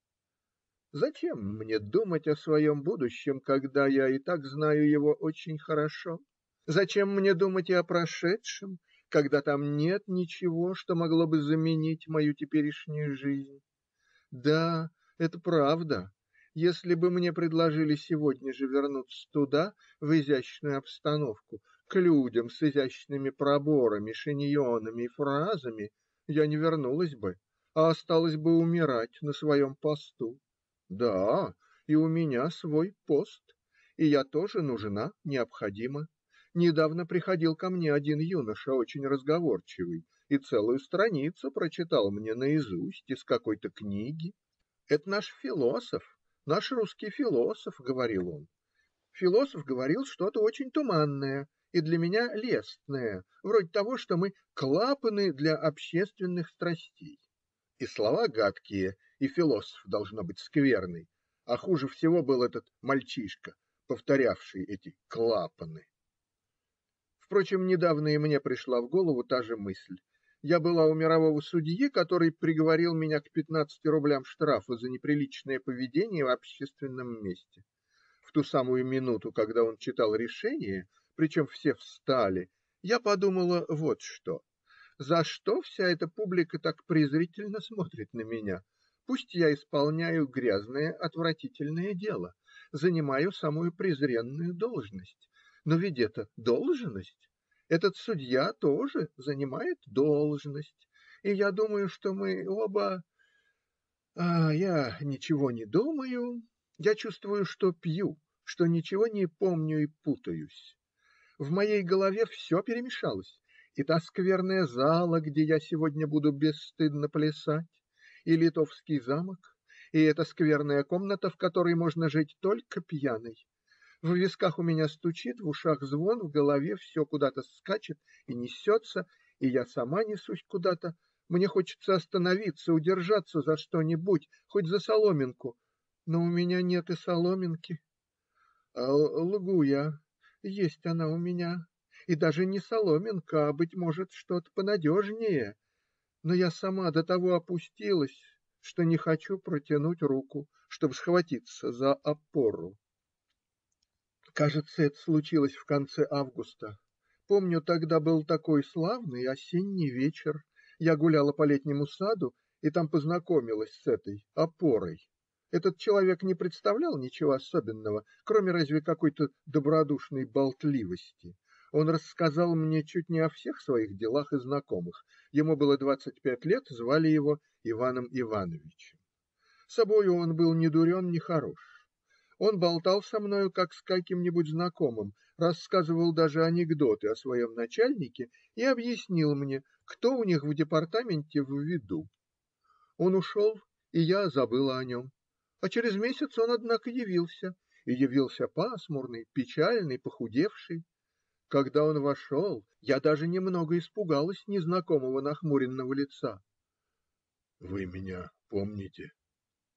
Зачем мне думать о своем будущем, когда я и так знаю его очень хорошо? Зачем мне думать и о прошедшем, когда там нет ничего, что могло бы заменить мою теперешнюю жизнь? Да, это правда. Если бы мне предложили сегодня же вернуться туда, в изящную обстановку, к людям с изящными проборами, шиньонами и фразами, я не вернулась бы, а осталась бы умирать на своем посту. Да, и у меня свой пост, и я тоже нужна, необходима. Недавно приходил ко мне один юноша, очень разговорчивый, и целую страницу прочитал мне наизусть из какой-то книги. Это наш философ, наш русский философ, говорил он. Философ говорил что-то очень туманное и для меня лестное, вроде того, что мы клапаны для общественных страстей. И слова гадкие, и философ должно быть скверный, а хуже всего был этот мальчишка, повторявший эти клапаны. Впрочем, недавно и мне пришла в голову та же мысль. Я была у мирового судьи, который приговорил меня к пятнадцати рублям штрафа за неприличное поведение в общественном месте. В ту самую минуту, когда он читал решение, причем все встали, я подумала вот что. За что вся эта публика так презрительно смотрит на меня? Пусть я исполняю грязное, отвратительное дело, занимаю самую презренную должность. Но ведь это должность. Этот судья тоже занимает должность. И я думаю, что мы оба... А я ничего не думаю. Я чувствую, что пью, что ничего не помню и путаюсь. В моей голове все перемешалось. И та скверная зала, где я сегодня буду бесстыдно плясать, и Литовский замок, и эта скверная комната, в которой можно жить только пьяной. В висках у меня стучит, в ушах звон, в голове все куда-то скачет и несется, и я сама несусь куда-то. Мне хочется остановиться, удержаться за что-нибудь, хоть за соломинку, но у меня нет и соломинки. А лгу я, есть она у меня, и даже не соломинка, а, быть может, что-то понадежнее. Но я сама до того опустилась, что не хочу протянуть руку, чтобы схватиться за опору. Кажется, это случилось в конце августа. Помню, тогда был такой славный осенний вечер. Я гуляла по летнему саду и там познакомилась с этой опорой. Этот человек не представлял ничего особенного, кроме разве какой-то добродушной болтливости. Он рассказал мне чуть не о всех своих делах и знакомых. Ему было двадцать пять лет, звали его Иваном Ивановичем. Собою он был ни дурен, ни хорош. Он болтал со мною, как с каким-нибудь знакомым, рассказывал даже анекдоты о своем начальнике и объяснил мне, кто у них в департаменте в виду. Он ушел, и я забыла о нем. А через месяц он, однако, явился, и явился пасмурный, печальный, похудевший. Когда он вошел, я даже немного испугалась незнакомого нахмуренного лица. - Вы меня помните?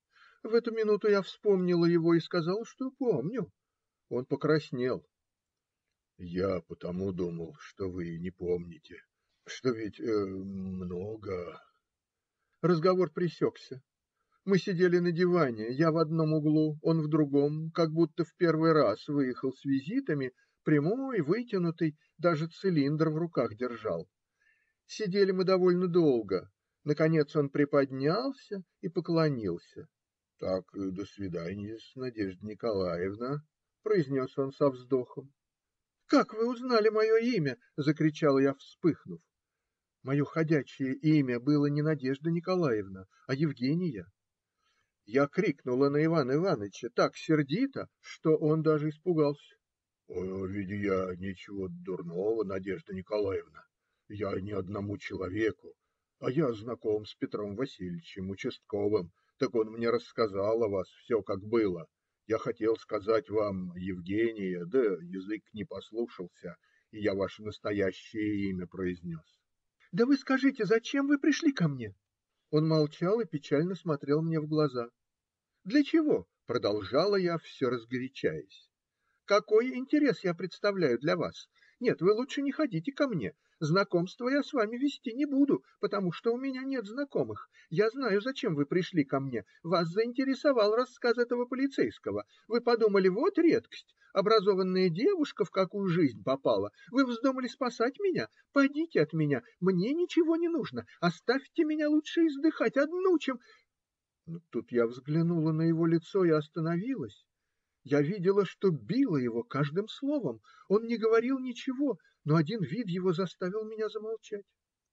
В эту минуту я вспомнила его и сказала, что помню. Он покраснел. - Я потому думал, что вы не помните, что ведь э, много. Разговор пресекся. Мы сидели на диване, я в одном углу, он в другом, как будто в первый раз выехал с визитами, прямой, вытянутый, даже цилиндр в руках держал. Сидели мы довольно долго. Наконец он приподнялся и поклонился. - Так, до свидания, Надежда Николаевна, - произнес он со вздохом. - Как вы узнали мое имя? - закричала я, вспыхнув. Мое ходячее имя было не Надежда Николаевна, а Евгения. Я крикнула на Ивана Иваныча так сердито, что он даже испугался. - Ведь я ничего дурного, Надежда Николаевна. Я ни одному человеку. А я знаком с Петром Васильевичем, участковым. Так он мне рассказал о вас все, как было. Я хотел сказать вам Евгения, да язык не послушался, и я ваше настоящее имя произнес. - Да вы скажите, зачем вы пришли ко мне? Он молчал и печально смотрел мне в глаза. - Для чего? - продолжала я, все разгорячаясь. - Какой интерес я представляю для вас? Нет, вы лучше не ходите ко мне. Знакомство я с вами вести не буду, потому что у меня нет знакомых. Я знаю, зачем вы пришли ко мне. Вас заинтересовал рассказ этого полицейского. Вы подумали, вот редкость. Образованная девушка в какую жизнь попала. Вы вздумали спасать меня? Пойдите от меня. Мне ничего не нужно. Оставьте меня лучше издыхать одну, чем... Но тут я взглянула на его лицо и остановилась. Я видела, что била его каждым словом. Он не говорил ничего, но один вид его заставил меня замолчать.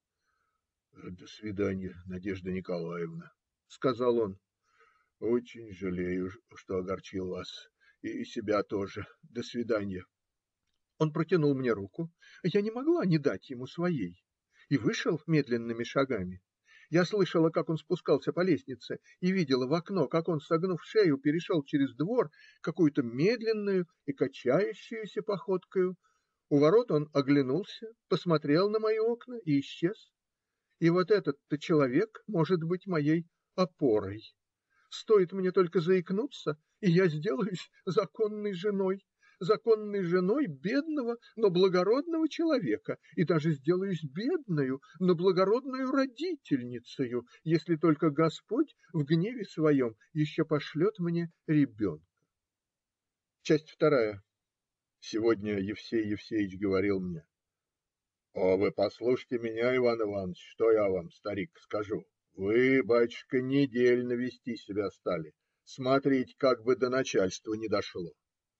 - До свидания, Надежда Николаевна, - сказал он. - Очень жалею, что огорчил вас. И себя тоже. До свидания. Он протянул мне руку. Я не могла не дать ему своей. И вышел медленными шагами. Я слышала, как он спускался по лестнице, и видела в окно, как он, согнув шею, перешел через двор какую-то медленную и качающуюся походкою. У ворот он оглянулся, посмотрел на мои окна и исчез. И вот этот-то человек может быть моей опорой. Стоит мне только заикнуться, и я сделаюсь законной женой. Законной женой бедного, но благородного человека, и даже сделаюсь бедною, но благородную родительницею, если только Господь в гневе своем еще пошлет мне ребенка. Часть вторая. Сегодня Евсей Евсеич говорил мне: - О, вы послушайте меня, Иван Иванович, что я вам, старик, скажу. Вы, батюшка, недельно вести себя стали. Смотрите, как бы до начальства не дошло.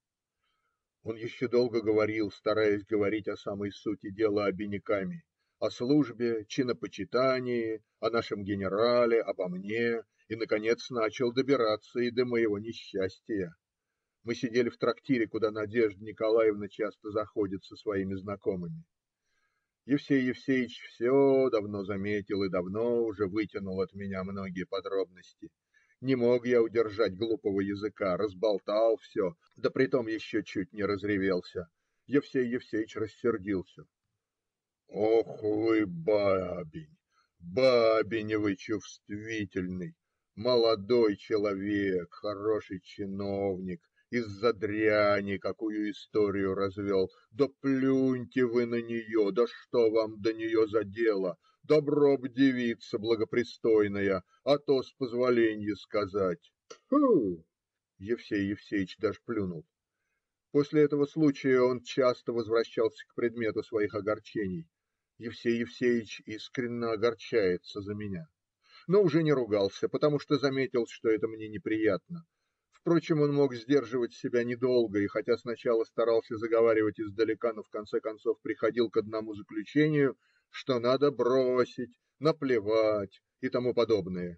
Он еще долго говорил, стараясь говорить о самой сути дела обиняками, о службе, чинопочитании, о нашем генерале, обо мне, и, наконец, начал добираться и до моего несчастья. Мы сидели в трактире, куда Надежда Николаевна часто заходит со своими знакомыми. Евсей Евсеич все давно заметил и давно уже вытянул от меня многие подробности. Не мог я удержать глупого языка, разболтал все, да притом еще чуть не разревелся. Евсей Евсеич рассердился. - Ох вы, бабень, бабень вы чувствительный, молодой человек, хороший чиновник, из-за дряни какую историю развел. Да плюньте вы на нее, да что вам до нее за дело? Добро б девица благопристойная, а то, с позволенья сказать. Тьфу! Евсей Евсеич даже плюнул. После этого случая он часто возвращался к предмету своих огорчений. Евсей Евсеич искренне огорчается за меня. Но уже не ругался, потому что заметил, что это мне неприятно. Впрочем, он мог сдерживать себя недолго, и хотя сначала старался заговаривать издалека, но в конце концов приходил к одному заключению, что надо бросить, наплевать и тому подобное.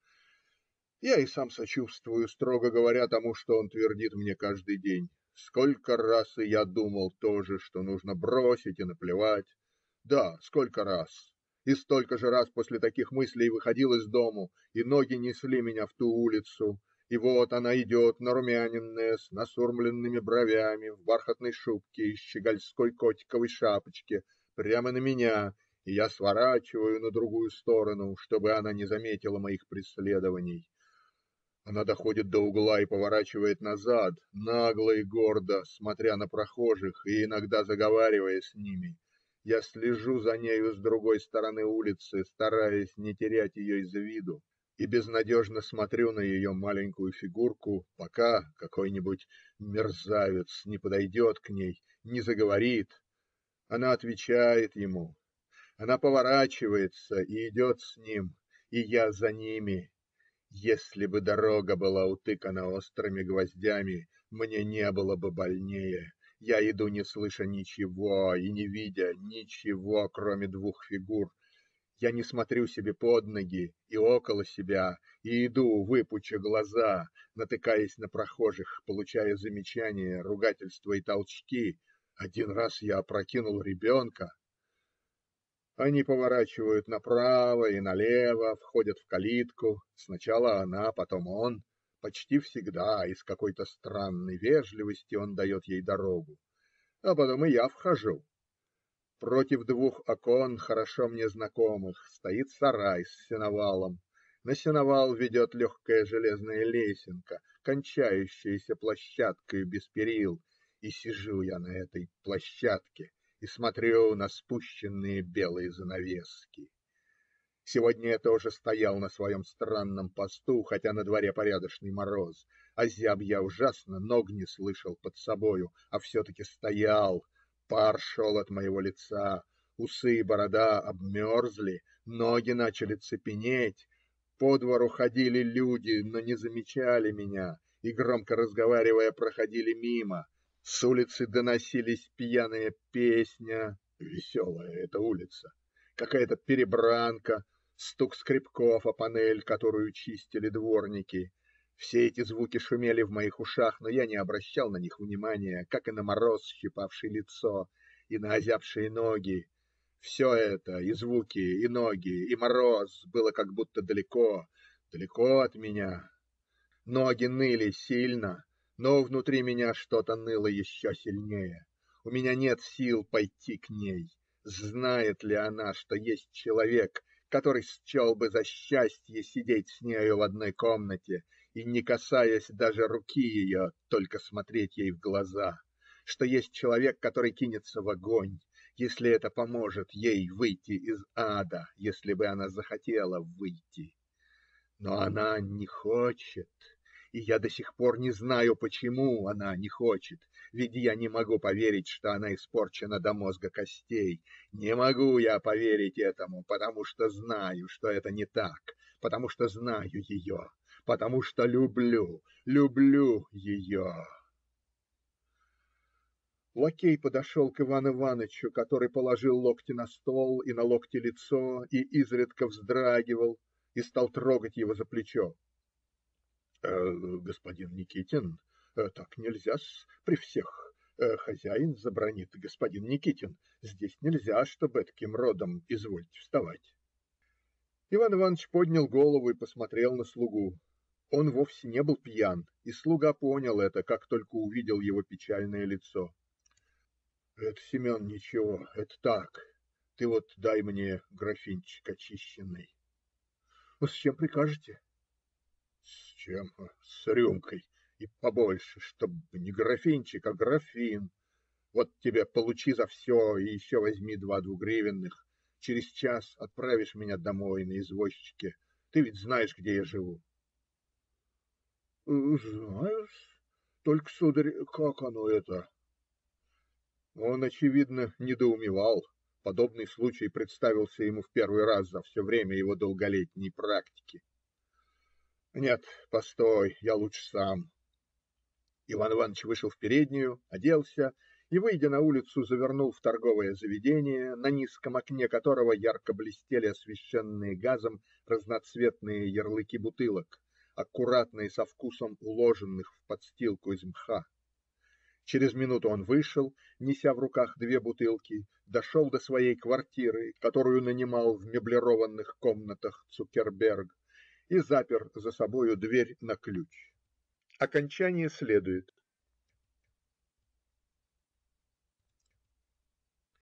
Я и сам сочувствую, строго говоря, тому, что он твердит мне каждый день. Сколько раз и я думал тоже, что нужно бросить и наплевать. Да, сколько раз. И столько же раз после таких мыслей выходил из дому, и ноги несли меня в ту улицу. И вот она идет, нарумяненная, с насурмленными бровями, в бархатной шубке и щегольской котиковой шапочке, прямо на меня, и я сворачиваю на другую сторону, чтобы она не заметила моих преследований. Она доходит до угла и поворачивает назад, нагло и гордо смотря на прохожих и иногда заговаривая с ними. Я слежу за нею с другой стороны улицы, стараясь не терять ее из виду, и безнадежно смотрю на ее маленькую фигурку, пока какой-нибудь мерзавец не подойдет к ней, не заговорит. Она отвечает ему. Она поворачивается и идет с ним, и я за ними. Если бы дорога была утыкана острыми гвоздями, мне не было бы больнее. Я иду, не слыша ничего и не видя ничего, кроме двух фигур. Я не смотрю себе под ноги и около себя, и иду, выпуча глаза, натыкаясь на прохожих, получая замечания, ругательства и толчки. Один раз я опрокинул ребенка. Они поворачивают направо и налево, входят в калитку. Сначала она, потом он. Почти всегда из какой-то странной вежливости он дает ей дорогу. А потом и я вхожу. Против двух окон, хорошо мне знакомых, стоит сарай с сеновалом. На сеновал ведет легкая железная лесенка, кончающаяся площадкой без перил. И сижу я на этой площадке и смотрю на спущенные белые занавески. Сегодня я тоже стоял на своем странном посту, хотя на дворе порядочный мороз. Озяб я ужасно, ног не слышал под собою, а все-таки стоял. Пар шел от моего лица, усы и борода обмерзли, ноги начали цепенеть. По двору ходили люди, но не замечали меня и, громко разговаривая, проходили мимо. С улицы доносились пьяная песня, веселая эта улица, какая-то перебранка, стук скребков о панель, которую чистили дворники. Все эти звуки шумели в моих ушах, но я не обращал на них внимания, как и на мороз, щипавший лицо, и на озябшие ноги. Все это, и звуки, и ноги, и мороз, было как будто далеко, далеко от меня. Ноги ныли сильно, но внутри меня что-то ныло еще сильнее. У меня нет сил пойти к ней. Знает ли она, что есть человек, который счел бы за счастье сидеть с нею в одной комнате и, не касаясь даже руки ее, только смотреть ей в глаза? Что есть человек, который кинется в огонь, если это поможет ей выйти из ада, если бы она захотела выйти? Но она не хочет. И я до сих пор не знаю, почему она не хочет. Ведь я не могу поверить, что она испорчена до мозга костей. Не могу я поверить этому, потому что знаю, что это не так, потому что знаю ее, потому что люблю, люблю ее. Лакей подошел к Ивану Иванычу, который положил локти на стол и на локти лицо и изредка вздрагивал, и стал трогать его за плечо. - Господин Никитин, так нельзя-с при всех. Хозяин забранит, господин Никитин. Здесь нельзя, чтобы таким родом извольте вставать. Иван Иваныч поднял голову и посмотрел на слугу. Он вовсе не был пьян, и слуга понял это, как только увидел его печальное лицо. - Это, Семен, ничего, это так. Ты вот дай мне графинчик очищенный. - С чем прикажете? - С чем? С рюмкой. И побольше, чтобы не графинчик, а графин. Вот тебе получи за все и еще возьми два двугривенных. Через час отправишь меня домой на извозчике. Ты ведь знаешь, где я живу. - Знаю-с. Только, сударь, как оно это? Он, очевидно, недоумевал. Подобный случай представился ему в первый раз за все время его долголетней практики. - Нет, постой, я лучше сам. Иван Иваныч вышел в переднюю, оделся и, выйдя на улицу, завернул в торговое заведение, на низком окне которого ярко блестели освещенные газом разноцветные ярлыки бутылок, аккуратно и со вкусом уложенных в подстилку из мха. Через минуту он вышел, неся в руках две бутылки, дошел до своей квартиры, которую нанимал в меблированных комнатах Цукерберг, и запер за собою дверь на ключ. Окончание следует.